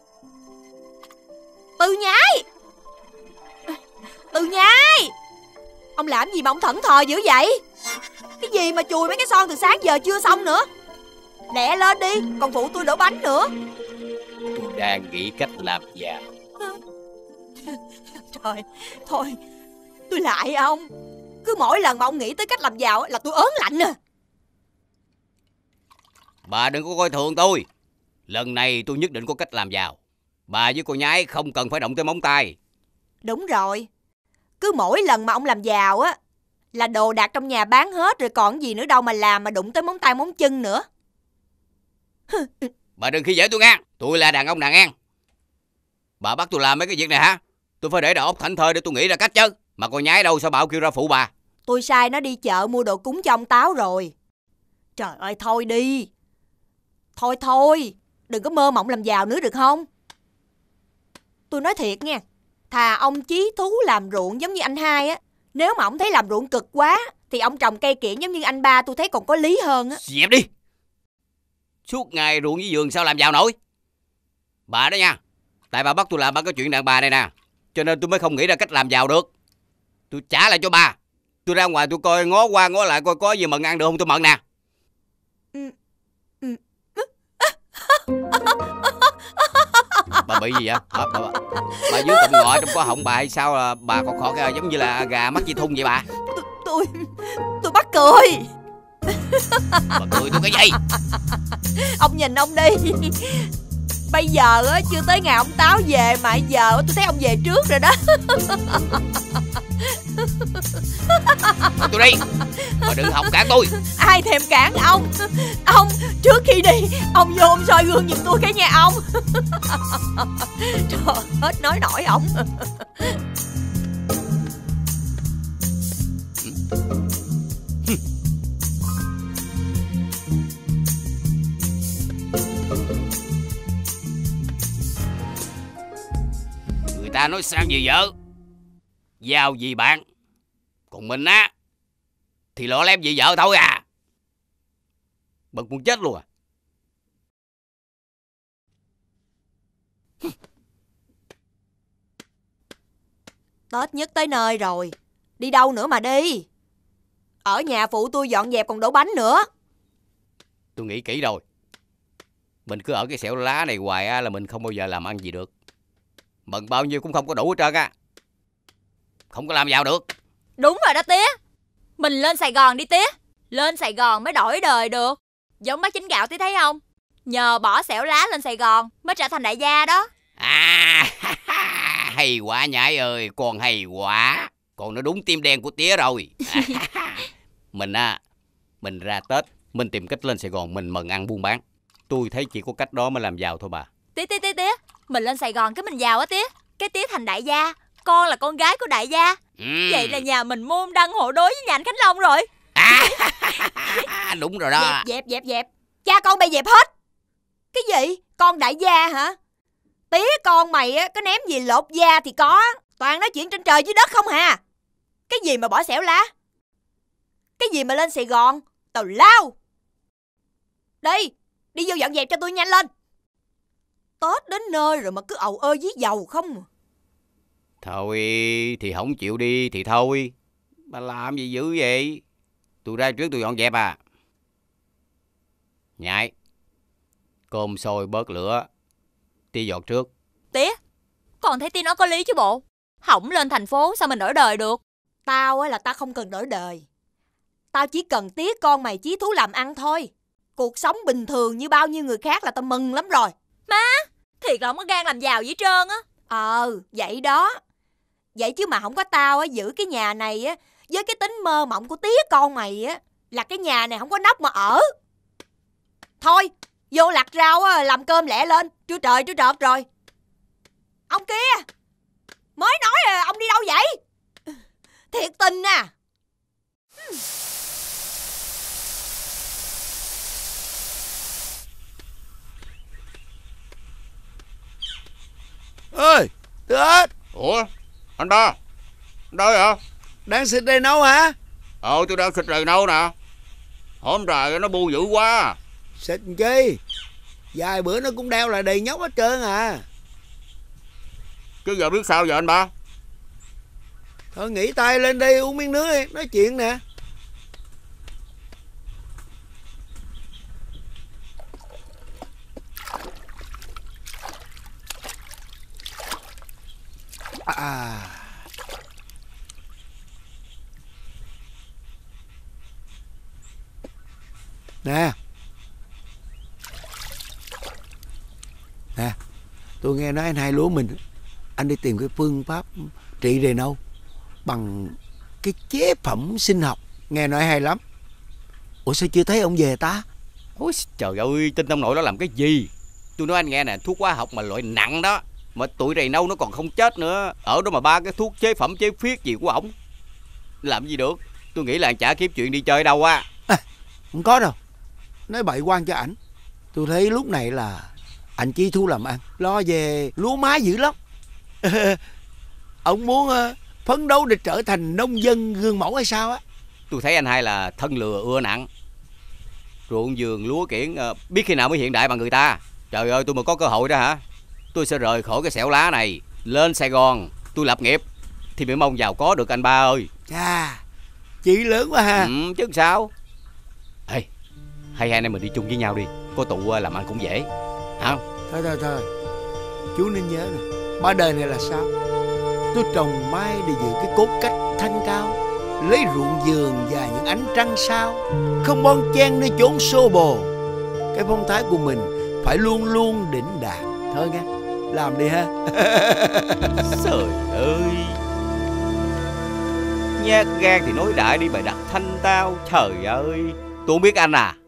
Speaker 9: Tư nhái, Tư nhái. Ông làm gì mà ông thẫn thờ dữ vậy? Cái gì mà chùi mấy cái son từ sáng giờ chưa xong nữa? Lẹ lên đi, còn phụ tôi đổ bánh nữa.
Speaker 5: Tôi đang nghĩ cách làm giàu.
Speaker 9: Trời, thôi, tôi lại ông. Cứ mỗi lần mà ông nghĩ tới cách làm giàu là tôi ớn lạnh à.
Speaker 5: Bà đừng có coi thường tôi. Lần này tôi nhất định có cách làm giàu. Bà với cô nhái không cần phải động tới móng tay.
Speaker 9: Đúng rồi. Cứ mỗi lần mà ông làm giàu á là đồ đạc trong nhà bán hết rồi, còn gì nữa đâu mà làm mà đụng tới móng tay móng chân nữa.
Speaker 5: Bà đừng khi dễ tôi nghe. Tôi là đàn ông đàn an. Bà bắt tôi làm mấy cái việc này hả? Tôi phải để đầu óc thảnh thơi để tôi nghĩ ra cách chứ. Mà cô nhái đâu sao bảo kêu ra phụ bà?
Speaker 9: Tôi sai nó đi chợ mua đồ cúng cho ông Táo rồi. Trời ơi thôi đi. Thôi thôi, đừng có mơ mộng làm giàu nữa được không? Tôi nói thiệt nha, thà ông chí thú làm ruộng giống như anh hai á. Nếu mà ông thấy làm ruộng cực quá thì ông trồng cây kiểng giống như anh ba, tôi thấy còn có lý hơn á.
Speaker 5: Dẹp đi. Suốt ngày ruộng với vườn sao làm giàu nổi? Bà đó nha, tại bà bắt tôi làm ba cái chuyện đàn bà này nè, cho nên tôi mới không nghĩ ra cách làm giàu được. Tôi trả lại cho bà. Tôi ra ngoài tôi coi ngó qua ngó lại coi có gì mận ăn được không tôi mận nè.
Speaker 9: Ừ. Ừ.
Speaker 5: Bà bị gì vậy? Bà, bà, bà, bà dưới cụm ngọ trong có họng bà hay sao là bà còn khó cái giống như là gà mắc dây thun vậy bà?
Speaker 9: Tôi tôi bắt cười.
Speaker 5: Bà cười tôi cái gì?
Speaker 9: Ông nhìn ông đi. Bây giờ á chưa tới ngày ông Táo về mà giờ tôi thấy ông về trước rồi đó.
Speaker 5: Thôi tôi đi. Bà đừng hòng cản tôi.
Speaker 9: Ai thèm cản ông. Ông trước khi đi ông vô ông soi gương giùm tôi cái nha ông. Trời, hết nói nổi ổng.
Speaker 5: Người ta nói sang gì vợ, giàu gì bạn, còn mình á thì lọ lem gì vợ thôi à. Bực muốn chết luôn à.
Speaker 9: Tết nhất tới nơi rồi, đi đâu nữa mà đi. Ở nhà phụ tôi dọn dẹp còn đổ bánh nữa.
Speaker 5: Tôi nghĩ kỹ rồi. Mình cứ ở cái xẻo lá này hoài á là mình không bao giờ làm ăn gì được. Bận bao nhiêu cũng không có đủ hết trơn á. Không có làm giàu được.
Speaker 11: Đúng rồi đó tía. Mình lên Sài Gòn đi tía. Lên Sài Gòn mới đổi đời được. Giống bác Chính Gạo tía thấy không? Nhờ bỏ xẻo lá lên Sài Gòn mới trở thành đại gia đó.
Speaker 5: À, hay quá nhãi ơi, con hay quá. Con nó đúng tim đen của tía rồi. Mình á, mình ra Tết, mình tìm cách lên Sài Gòn mình mần ăn buôn bán. Tôi thấy chỉ có cách đó mới làm giàu thôi bà.
Speaker 11: Tía tía tía tía, mình lên Sài Gòn cái mình giàu á tía. Cái tía thành đại gia, con là con gái của đại gia. Ừ. Vậy là nhà mình môn đăng hộ đối với nhà anh Khánh Long rồi.
Speaker 5: À, đúng rồi đó.
Speaker 9: Dẹp dẹp dẹp dẹp. Cha con bay dẹp hết. Cái gì? Con đại gia hả? Tía con mày á, có ném gì lột da thì có. Toàn nói chuyện trên trời dưới đất không hà. Cái gì mà bỏ xẻo lá? Cái gì mà lên Sài Gòn? Tào lao. Đi, đi vô dọn dẹp cho tôi nhanh lên. Tết đến nơi rồi mà cứ ầu ơ với dầu không.
Speaker 5: Thôi thì không chịu đi thì thôi. Bà làm gì dữ vậy? Tôi ra trước tôi dọn dẹp à. Nhại, cơm sôi bớt lửa, Tía dọn trước.
Speaker 11: Tía, con thấy Tía nói có lý chứ bộ. Hổng lên thành phố sao mình đổi đời được.
Speaker 9: Tao á là tao không cần đổi đời. Tao chỉ cần tía con mày chí thú làm ăn thôi. Cuộc sống bình thường như bao nhiêu người khác là tao mừng lắm rồi.
Speaker 11: Má, thiệt là không có gan làm giàu gì hết trơn á.
Speaker 9: Ờ, vậy đó. Vậy chứ mà không có tao á, giữ cái nhà này á, với cái tính mơ mộng của tía con mày á, là cái nhà này không có nóc mà ở. Thôi, vô lặt rau á, làm cơm lẹ lên. Trưa trời trưa trợt rồi. Ông kia, mới nói ông đi đâu vậy? Thiệt tình à.
Speaker 2: Ơi, Tư Ếch.
Speaker 7: Ủa, anh ba, anh đây hả?
Speaker 2: Đang xịt đầy nâu hả?
Speaker 7: Ờ, tôi đang xịt đầy nâu nè. Hôm trời nó bu dữ quá.
Speaker 2: Xịt chi? Vài bữa nó cũng đeo lại đầy nhóc hết trơn à.
Speaker 7: Chứ giờ biết sao giờ anh ba?
Speaker 2: Thôi nghỉ tay lên đây uống miếng nước đi, nói chuyện nè. À. Nè. Nè, tôi nghe nói anh hai lúa mình, anh đi tìm cái phương pháp trị đầy nâu bằng cái chế phẩm sinh học, nghe nói hay lắm. Ủa sao chưa thấy ông về ta?
Speaker 5: Ôi trời ơi, tin ông nội đó làm cái gì? Tôi nói anh nghe nè, thuốc hóa học mà loại nặng đó, mà tụi đầy nâu nó còn không chết nữa. Ở đó mà ba cái thuốc chế phẩm chế phiết gì của ổng, làm gì được. Tôi nghĩ là anh chả kiếm chuyện đi chơi đâu á.
Speaker 2: À, không có đâu, nói bậy quan cho ảnh. Tôi thấy lúc này là anh chí thú làm ăn, lo về lúa má dữ lắm. Ông muốn uh, phấn đấu để trở thành nông dân gương mẫu hay sao á?
Speaker 5: Tôi thấy anh hai là thân lừa ưa nặng. Ruộng vườn lúa kiển uh, biết khi nào mới hiện đại bằng người ta. Trời ơi, tôi mà có cơ hội đó hả, tôi sẽ rời khỏi cái xẻo lá này, lên Sài Gòn tôi lập nghiệp, thì mới mong giàu có được anh ba ơi.
Speaker 2: Chà, chị lớn quá ha.
Speaker 5: Ừ, chứ sao. Ê, hay hai anh em mình đi chung với nhau đi, có tụ uh, làm ăn cũng dễ. Hả?
Speaker 2: Thôi thôi thôi, chú nên nhớ nè, ba đời này là sao? Tôi trồng mai để giữ cái cốt cách thanh cao, lấy ruộng vườn và những ánh trăng sao, không bon chen nơi chốn xô bồ. Cái phong thái của mình phải luôn luôn đỉnh đạt. Thôi nghe, làm đi ha.
Speaker 5: Trời ơi, nhát gan thì nói đại đi bài đặt thanh tao. Trời ơi, tôi không biết anh à.